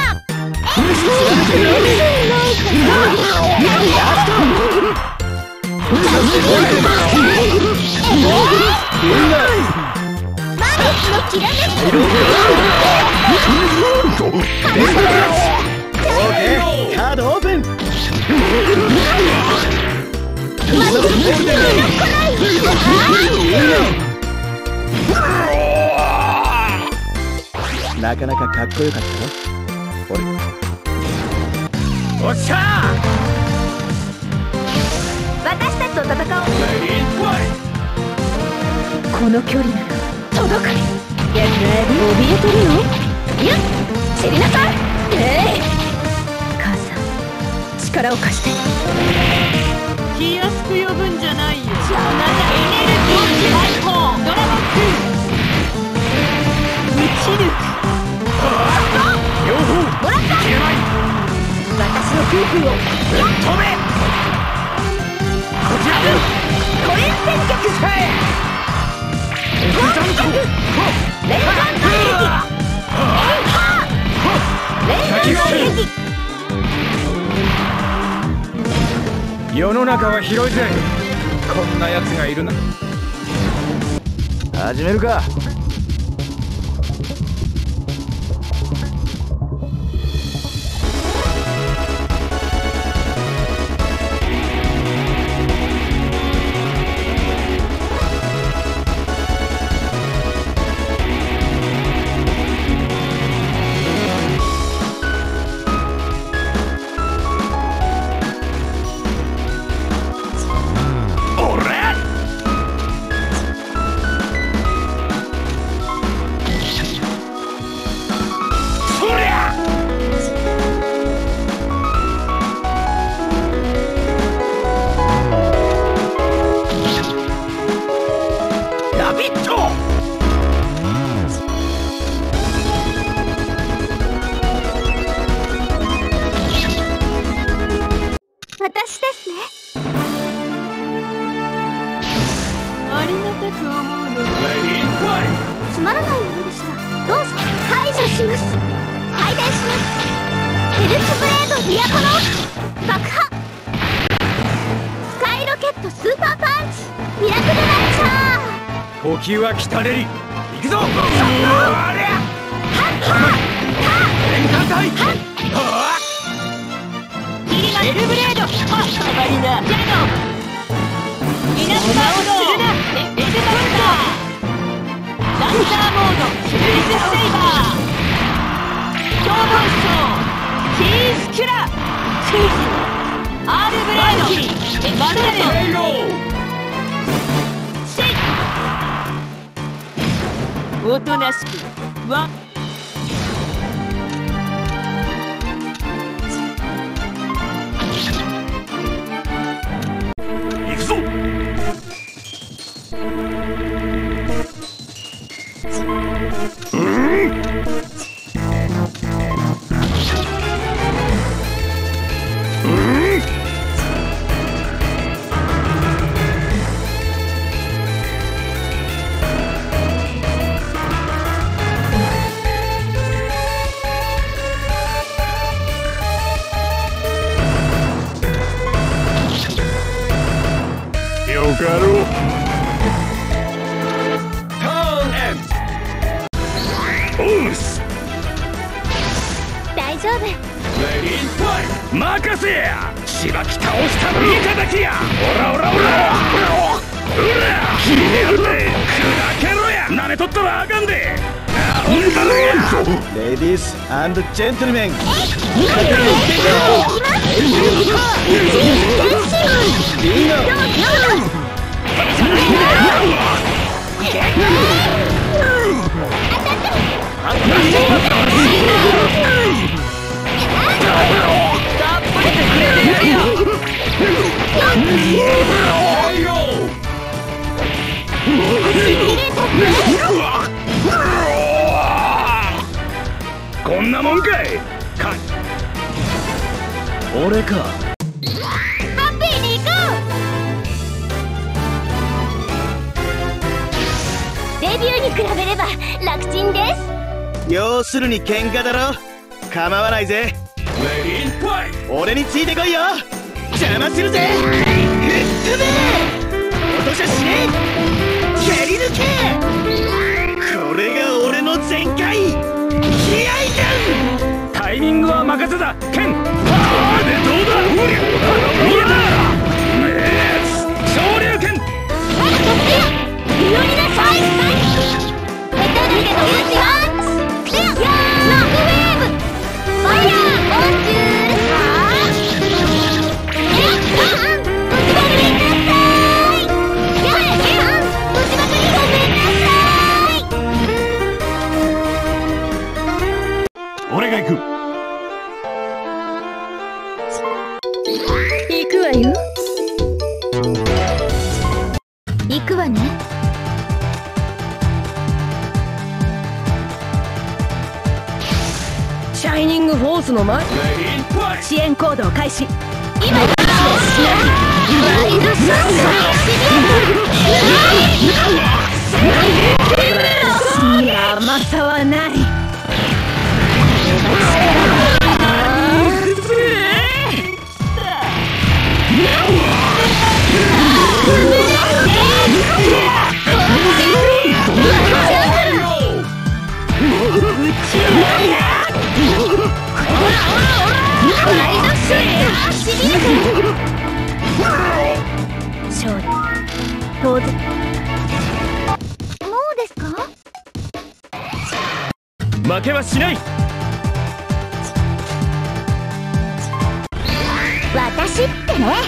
マギスのキラメス。 カードオープン。なかなかかっこよかったよ。俺おっしゃ私たちと戦おう。この距離なら届かない。怯えてるよ。ゆっ散りなさい。えい、母さん力を貸して。 気安く呼ぶんじゃないよ。じゃあなたエネルギー解放ドラゴンクール。落ちる。 両方もらった。 消えない。 私の空気を止め。こちらコレン戦局。 連環攻撃。 連環攻撃。連環攻撃。 世の中は広いぜ。こんな奴がいるな。始めるか。 私ですね。 ありがたく思うの。 つまらないものでした。どうぞ排除します。配電します。ヘルツブレードディアコロ爆破。スカイロケットスーパーパンチミラクルランチャー。 呼吸は来たれり。行くぞ。ありゃハッハッ連環体。 エルブレード。あ、たまりな。ジャノ。稲妻をするな。エルバウンダー。ランサーモード。フリーズセイバー。消防士長。キースキュラ。チーズ。 アールブレードバルレロシェイおとなしくわ行くぞ。よかろう。ターンエンド。オウス。 大丈夫。 レディーファイト。任せや。しばき倒したのいただきや。オラオラオラ。オラ。ひでやるで。砕けろや。なめとったらあかんで。ほんだらや。 レディース&ジェントルメン。 こんなもんかい。か俺か。 ハッピーに行こう。デビューに比べれば楽ちんです。 要するに喧嘩だろ。構わないぜ。 レディーファイト。 俺についてこいよ。邪魔するぜ。ふっ飛べ。落としゃしねえ。蹴り抜け。これが俺の全開。気合いだ。 タイミングは任せだ。ケン。あーでどうだ。無理。見えた。えー、昇竜拳。 微妙になさい。下手だけど打ちます。で、ロックウェーブ。ファイヤーオンチューさあ。えっ、あん、打ちまくりなさい。やれ、え、あん、打ちまくりごめんなさい。 俺が行く。 行くわよ。行くわね。 シャイニングフォースの前。 支援行動開始。 今だ。ワイドショット。 いや甘さはない。 勝利当然。もうですか。 負けはしない。 私ってね。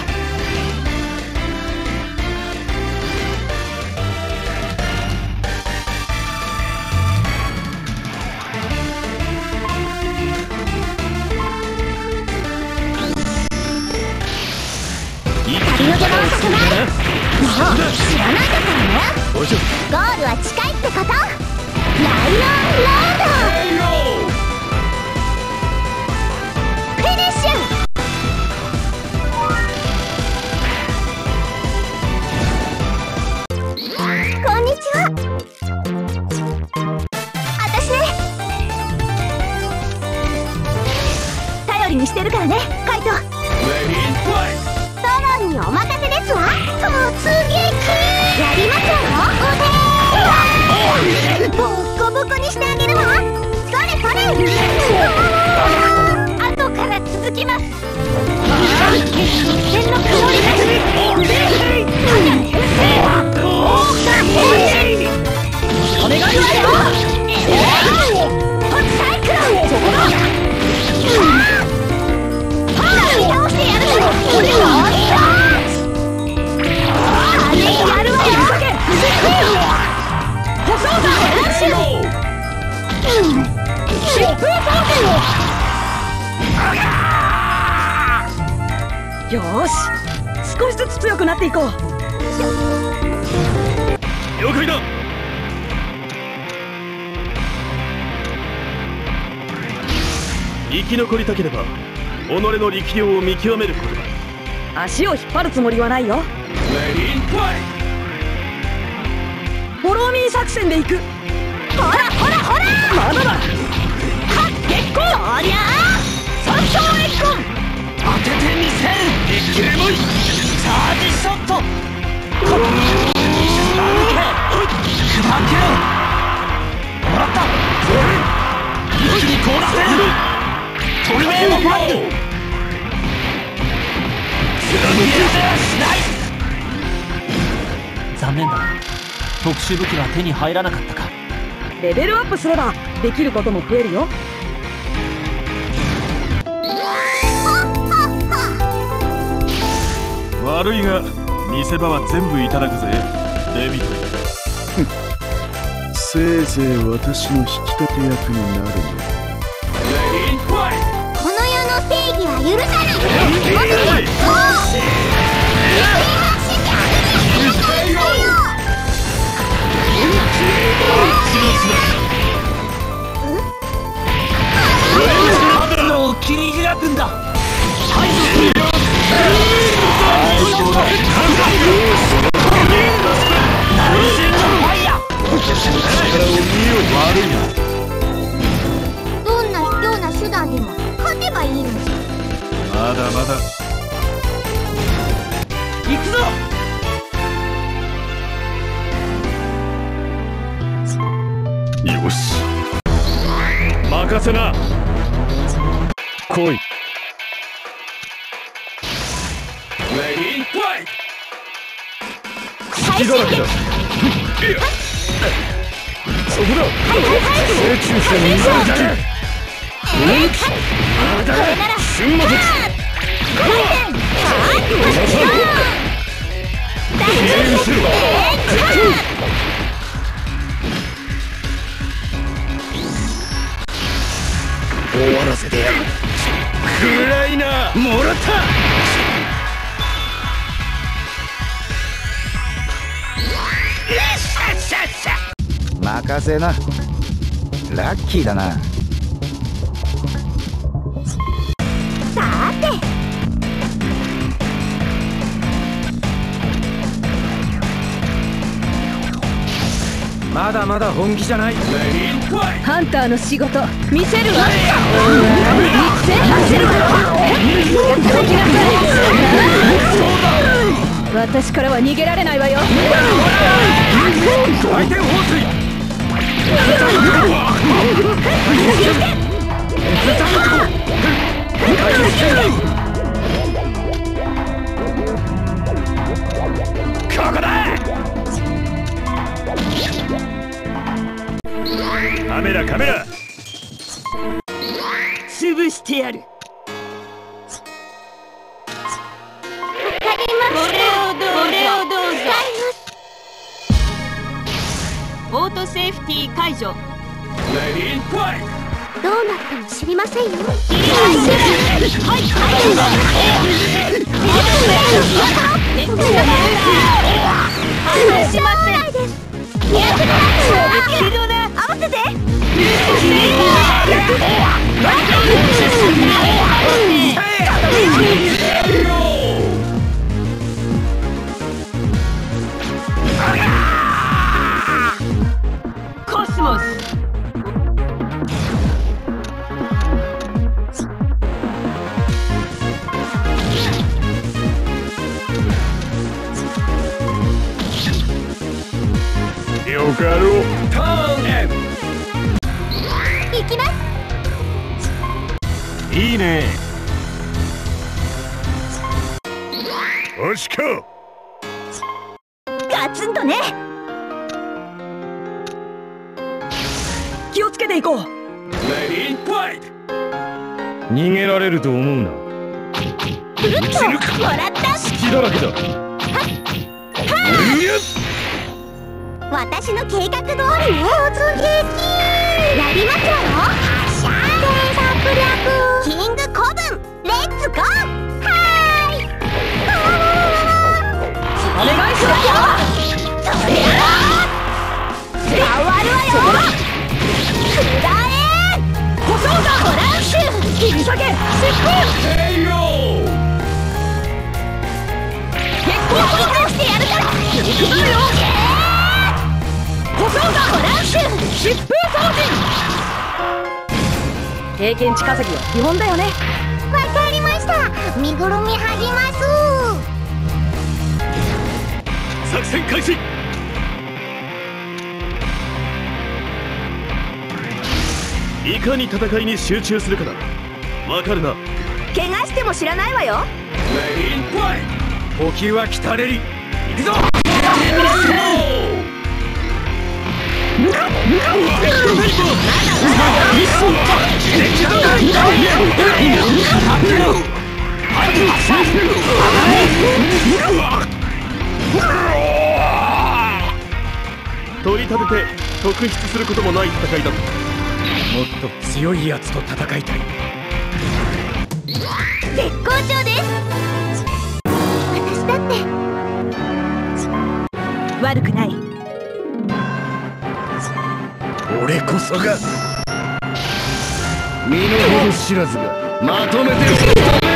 旅の出番させない。もう知らないだからね。ゴールは近いってこと。ライオンロード。フィニッシュ。こんにちは。あたしね。 頼りにしてるからね、カイト。 トロンにお任せですわ。突撃やりますわよ。おでーしろ。疾風ファウテンを。よーし、少しずつ強くなっていこう。 了解だ。生き残りたければ己の力量を見極めることだ。 足を引っ張るつもりはないよ。フォローミー作戦で行く。ほらほらほら、まだだ。はっ、結構。おりゃー、三層エッコン当ててみせる。一気レモイチャージショット。こっなんけ砕けもらった。一気に凍らせる。トルネードファンド。残念だな、特殊武器は手に入らなかったか。レベルアップすればできることも増えるよ。 悪いが見せ場は全部いただくぜデビット。 せいぜい私の引き立て役になるの。 この世の正義は許さない。 を切り開くんだ。 どんな卑怯な手段でも勝てばいいのじゃ。 まだまだ行くぞ。 よし任せな。来い。 最新劇。 そこだ。命中者になるじゃねえ。これなら瞬間的。終わらせてやる。暗いな。もらった。 任せな。ラッキーだな。 さてまだまだ本気じゃない。 ハンターの仕事見せるわ。見せ走るわ。やっておきなさい。私からは逃げられないわよ。 回転放水。ここだ。カメラカメラ。 潰してやる。 オートセーフティー解除。 どうなったの知りませんよ。合わせて。 コスモス。 よかろう。ターン M。 行きます。 いいね。おしか。 ガツンとね。気をつけていこう。 逃げられると思うな。 くるっともらった。 隙だらけだ。 私の計画通りね。突撃やりますわよ。発射全策略キングコブンレッツゴー。はーい、お願いしますよ。それは変わるわよ。くらえ故障だ。トランシュ切り下げ疾風結構飛ばしてやるから切り配るよ。故障だ。トランシュ疾風掃除。経験値稼ぎは基本だよね。わかりました。身ぐるみはぎます。 作戦開始。いかに戦いに集中するかだ。わかるな。 怪我しても知らないわよ。 レインファイト。呼吸はきたれり。行くぞ。取り立てて特筆することもない戦いだった。もっと強いやつと戦いたい。 絶好調です。私だって悪くない。 俺こそが身の程知らずがまとめて吹き飛べ。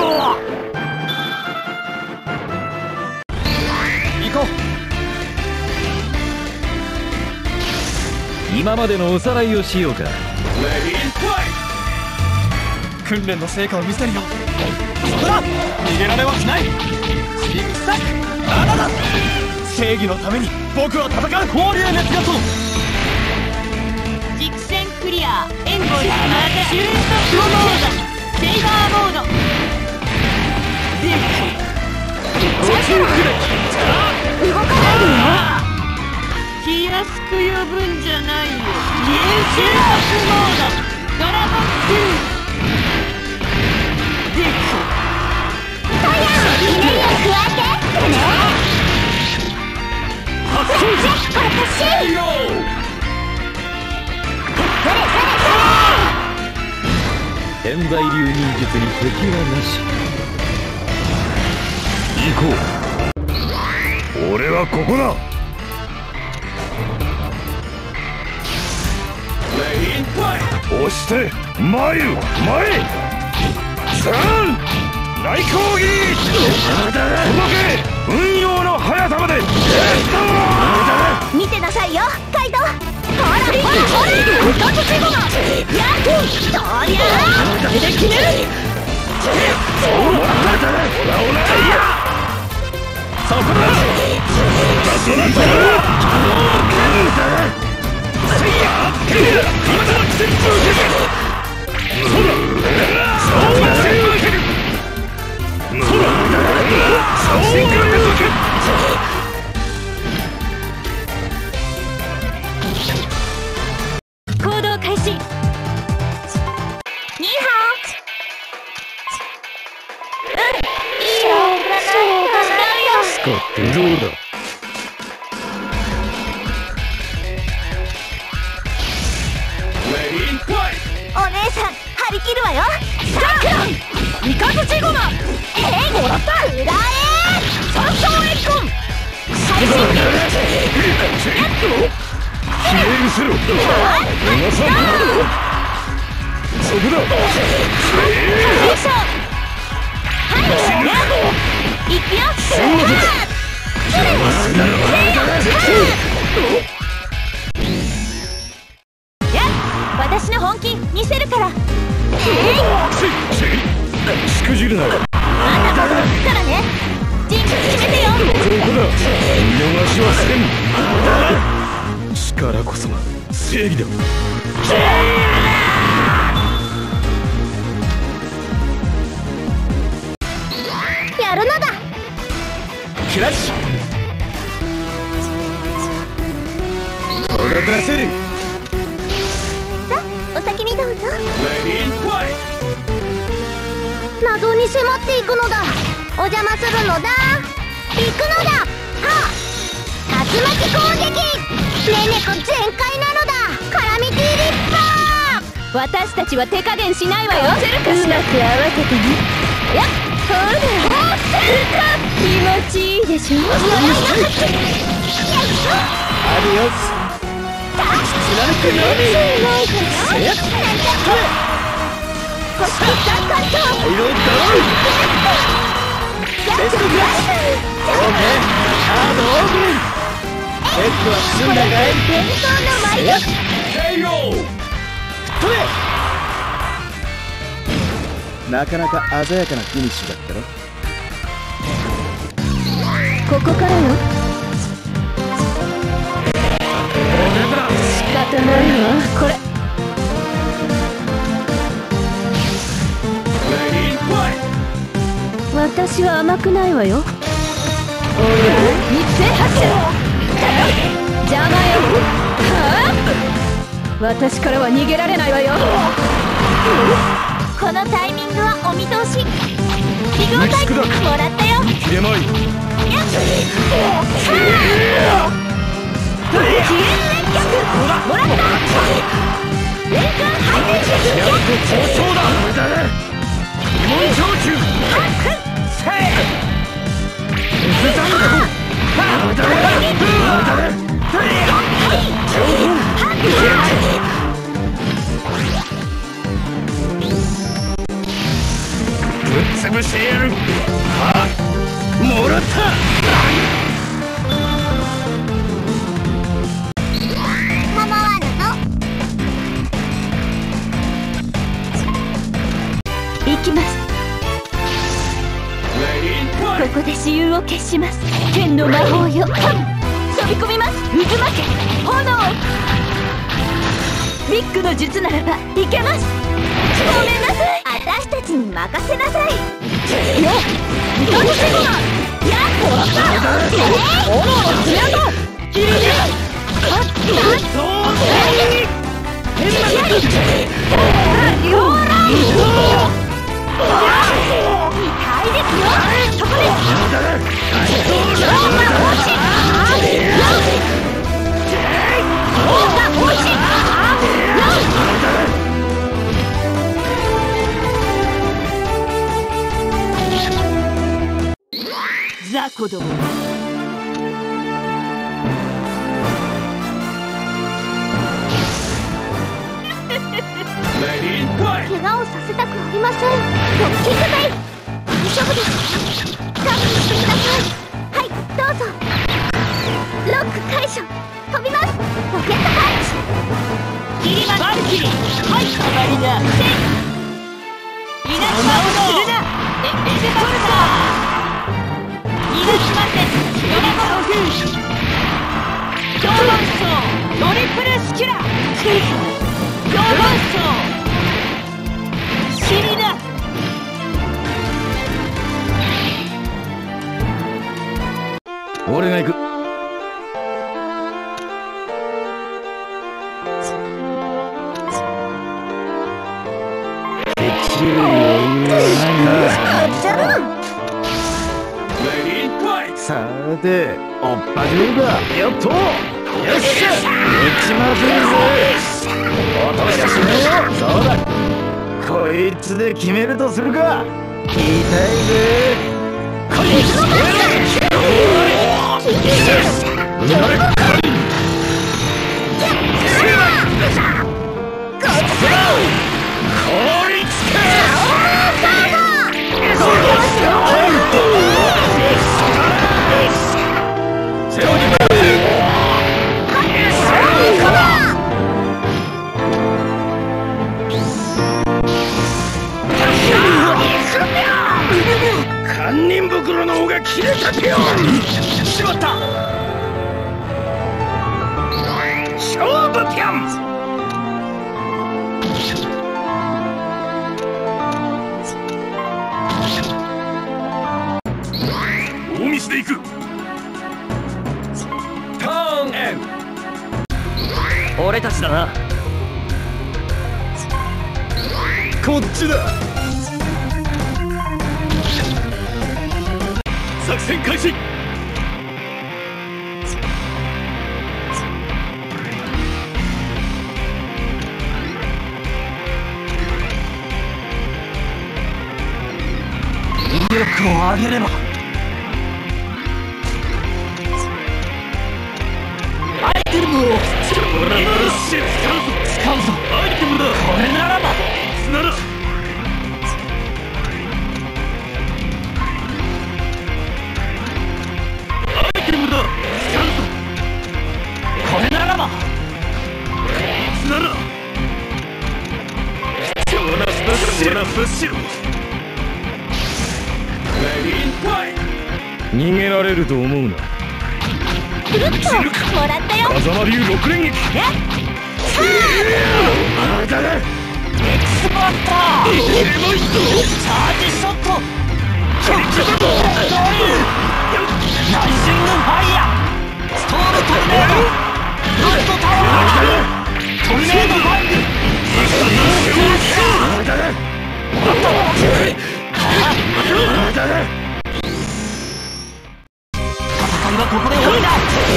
行こう。今までのおさらいをしようか。訓練の成果を見せるよ。ほら逃げられはしない。チックサックあらだ。正義のために僕は戦う。交流熱がと実戦クリア。援護しまでシュートモードセイバーモードデッキ動かないでよ。 気安く呼ぶんじゃないよ。優秀モードドラゴンスデッキファイヤーひねりを加えてってね。私それそれ天才流忍術に敵はなし。 行こう。俺はここだ。押して前へ前へ。三内攻撃。届け運用の速さまで。 見てなさいよカイドウ。ほらほらほら一つセゴマやっとりゃあこれで決める。 そこだ。 行動開始。 ニーハオ。 使ってどうだ。 お姉さん張り切るわよ。サクロンイカズチゴマえいもらった裏へ三層エッコン最新機消え失せろ。皆さんそこだ。 よいしょ。はいやいくよ。や私の本気見せるから。 しくじるな。 あんたもからね。陣地決めてよ。 ここだ。見逃しはせん。力こそが正義だ。 やるのだ。 クラッシュ。踊らせる。 さあお先にどうぞ。謎に迫っていくのだ。お邪魔するのだ。行くのだ。はあ巻き攻撃。ネネコ全開なのだ。カラミティリッパー。 私たちは手加減しないわよ。うまく合わせてね。やっほら気持ちいいでしょ。 アディオス。貫くように。 こっち三冠と色ドロー。ベストクラッシュ。オーケー。カードオープン。ヘッドは済んだかい。 伝統の舞い。 飛べ。なかなか鮮やかなフィニッシュだったろ。 ここからよ。仕方ないわ。これ私は甘くないわよ。密閉発射邪魔よ。私からは逃げられないわよ。 このタイミングはお見通し。ビグオタイプもらったよ。 切れまい。 やっもらった。連環ハイテンション。 好調だ。疑問聴中。せい。ズザンド。ぶっ潰してやる。はあ、もらった。 構わぬの。 行きます。ここで私有を消します。剣の魔法よ。飛び込みます。渦巻け炎。ビッグの術ならばいけます。ごめんなさい。私たちに任せなさい。よっミカドセゴナ。やっほら炎の爪痕。キリギあっ変なよーらい痛いですよ。そこです。超魔法師。超魔法師。雑魚ども。 怪我をさせたくありません。ロッキングベイ大丈夫です。タッチしてください。はいどうぞ。ロック解除。飛びます。ロケットパンチ。切ります。バルキリーはい上がりな。いなしまをするな。エエルバルターいなしませ。ヨナゴロフ評判層トリプルスキュラ評判層死にだ。 俺が行く。さて、おっぱじめるか。よっと。よっしゃ。打ちまくるぜ。落としちゃしねえよ。そうだ。こいつで決めるとするか。痛いぜ。こいつの堪忍袋の尾が切れたぴょん。しまった。勝負ぴょん。大ミスでいく。ターンエン。 俺たちだな。 こっちだ。 作戦開始。 力を上げれば。アイテムを使うぞ。使うぞ。アイテムだ。これならばならアイテムだ。使うぞ。これならばなら貴重な貴重な物資を逃げられると思うな。 くるっともらったよ。 風間流六連撃。 あだね。エクスバッター。チャージショット。ライジングファイヤー。ストールトルネード。ロットタワー。トルネードファイブ。あだね。あだね。戦いはここで終わりだ。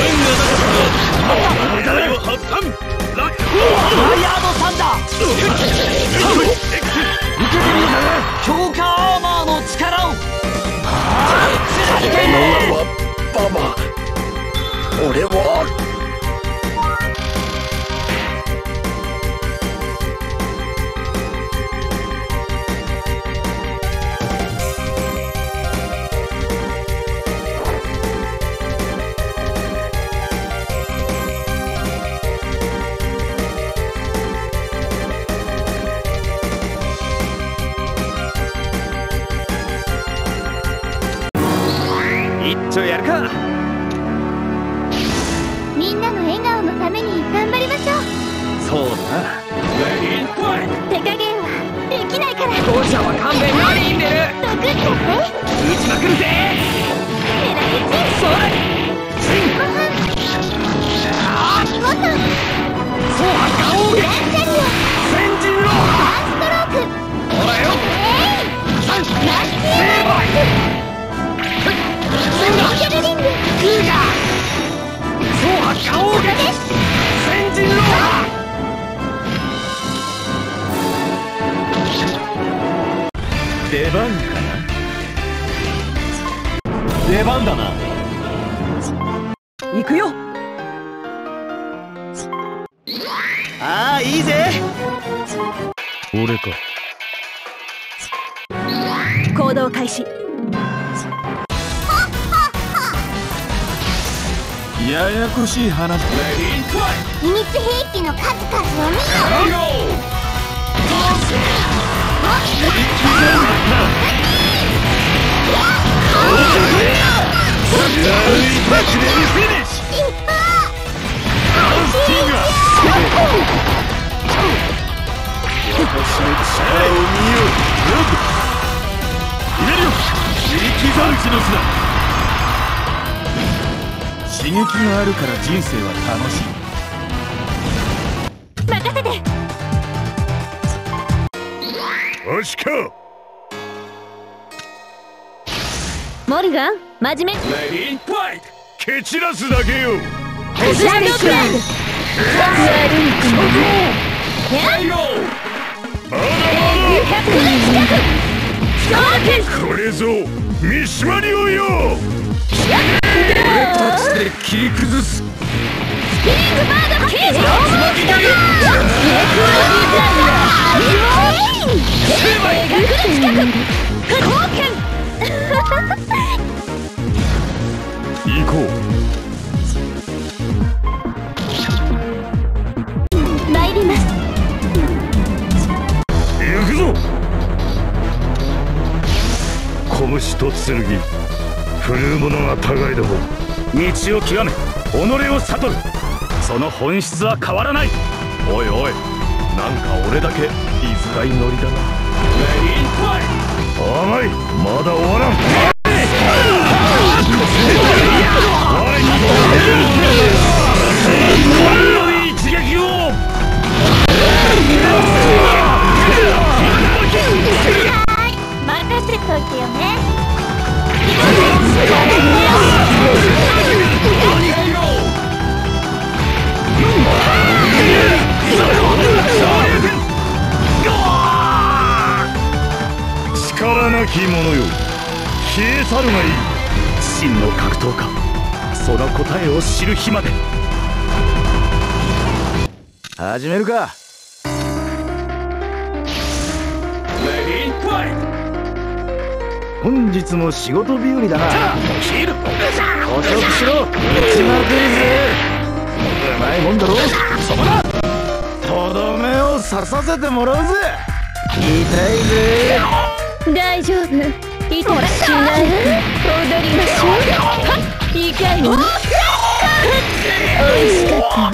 ライヤードサンダー。受けてみる。強化アーマーの力を。 ババ俺は一丁やるか。 みんなの笑顔のために頑張りましょう。 そうだ手加減はできないから。 父ちゃんは勘弁なりんでる。 ドクってね。 打ちまくるぜ。 ヘラヘチ。 それもっとそうはガオーゲランチャリオ。 先人ローワンストローク。 ほらよ。 えいラッキーマーク。ケルリング。 グーガーそうはガオーゲ先人ロー出番かな。 出番だな。 行くよ。 ああいいぜ。 俺か。 行動開始。 ややこしい話。 秘密兵器の数々を見よ。 刺激があるから人生は楽しい。 任せて。 よしか。 モルガン真面目。 蹴散らすだけよ。 シャドークラウド。 これぞ三島流よ。 俺たちで切り崩す。 スピリングバードケージ。 行こう。 参ります。 行くぞ。拳と剣、振るうものが互いども道を極め己を悟る。その本質は変わらない。 おいおい、なんか俺だけ居づらいノリだな。 甘い、まだ終わらん。一撃を。 任せといてよね。 力なき者よ、火ざるがいい。真の格闘家、その答えを知る日まで。 始めるか。 レディーファイト。 本日も仕事日和だな。 切る。 捕食しろ。打ちまくるぜ。うまいもんだろ。 そこだ。 とどめを刺させてもらうぜ。痛いぜ。 大丈夫、痛くしない。踊りましょう。いかにおいしかった。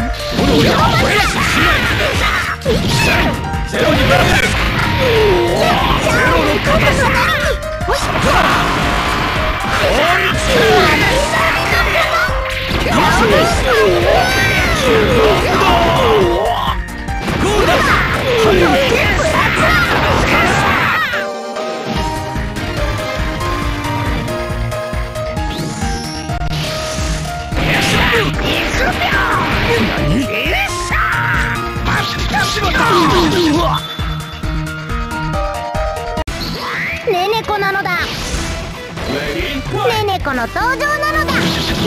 ゼロになる。ゼロの形。 ネネコなのだ。ネネコの登場なのだ。なのだ。なのだ。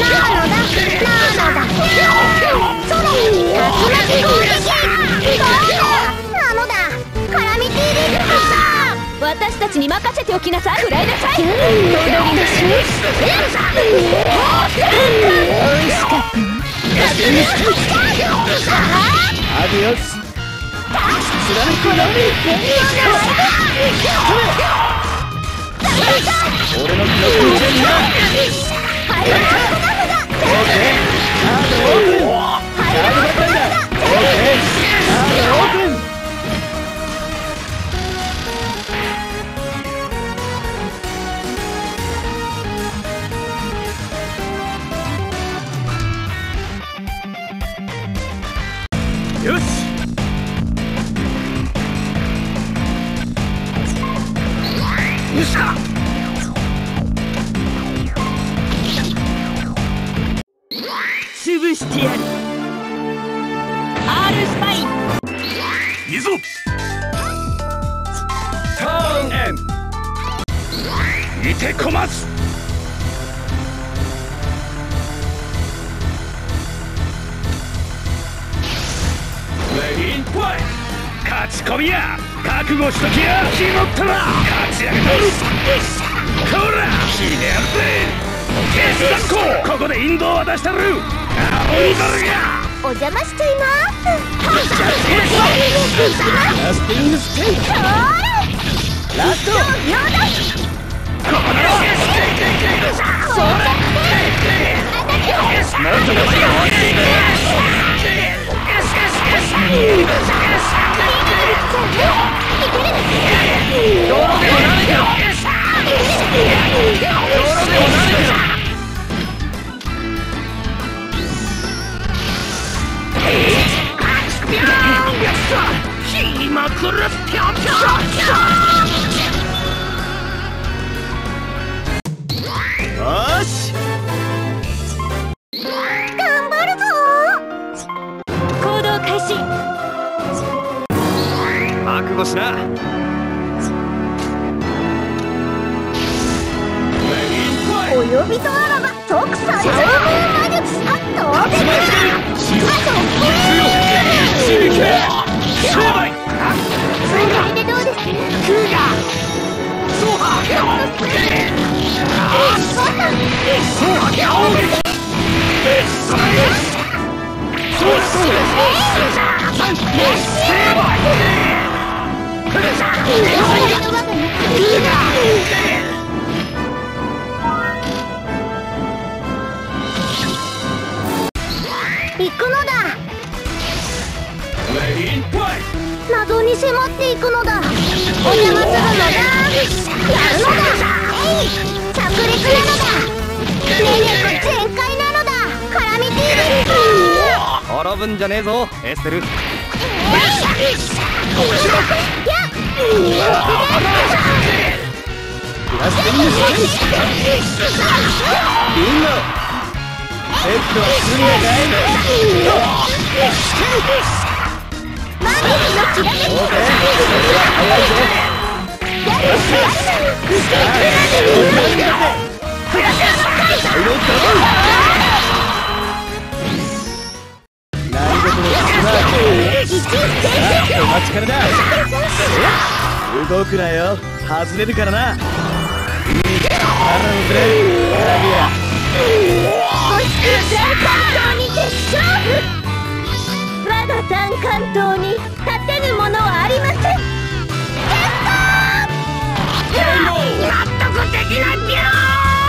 それ、竜巻攻撃。なのだ。カラミティリズム。 私たちに任せておきなさい。食らいなさい。踊りましょう。おいしかった。 アディオス。俺の記録にチェンジだ。 はい、 オーケー。カードオープン。カードばっかりだ。オーケー。カードオープン。 よし。よっしゃ。 潰してやる。 R スパイン。 いいぞ。ターンエンド。見てこます。レディーファイト。勝ち込みや。覚悟しときや。決まったら勝ち上げたる。こらひでやるぜ。決断こ。ここでインドを渡したる。あおいだるや。 お邪魔しちゃいます。 ラスティングステイ。ラスト。 ここだ。そうだ。もっと頑張れ。今来る。ぴょんぴょん。 よし。 頑張るぞ。 行動開始。 覚悟しな。 お呼びとあらば即作上分魔術。あっ当然だ。 商売。 それでどうです。 クーガー。そうだ。そうだ。 行くのだ。謎に迫っていくのだ。お邪魔するのだ。やるのだ。炸裂なのだ。ネネコ全開なのだ。カラミティリズム。 滅ぶんじゃねえぞエステル。 やっラスティングステイ。ビンゴ。セットはすんだかい。 マギのきらめき。 オーケー。それは早いぞ。 お待ちかねだ。動くなよ、外れるからな。頼むぜ、アラビア。 星空関東にて勝負。我が三関東に勝てぬものはありません。納得できないぴょー。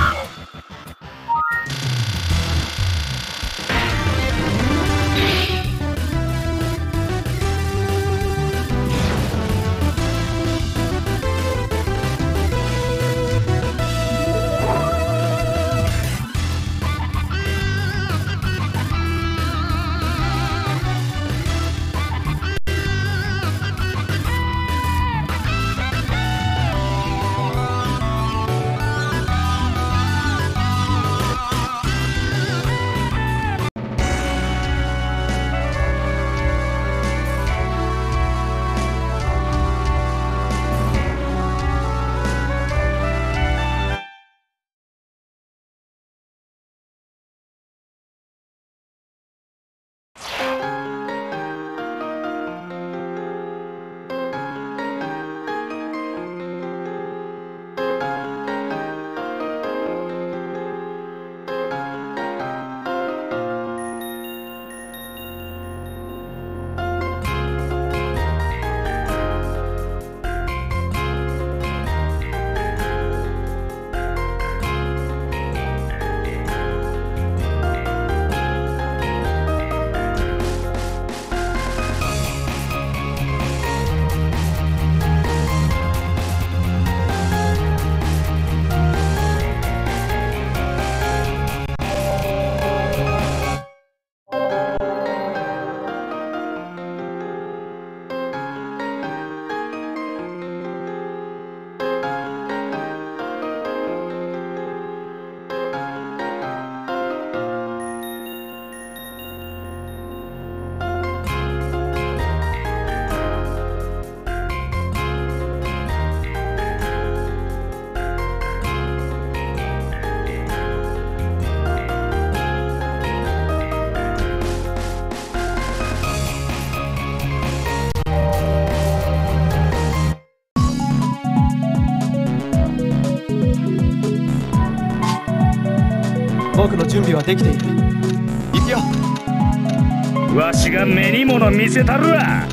僕の準備はできている。行くよ。 わしが目に物見せたるわ。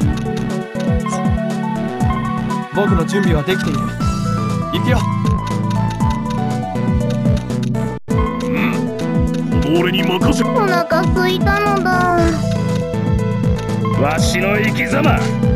僕の準備はできている。行くよ。 うん、俺に任せ。 お腹空いたのだ。 わしの生き様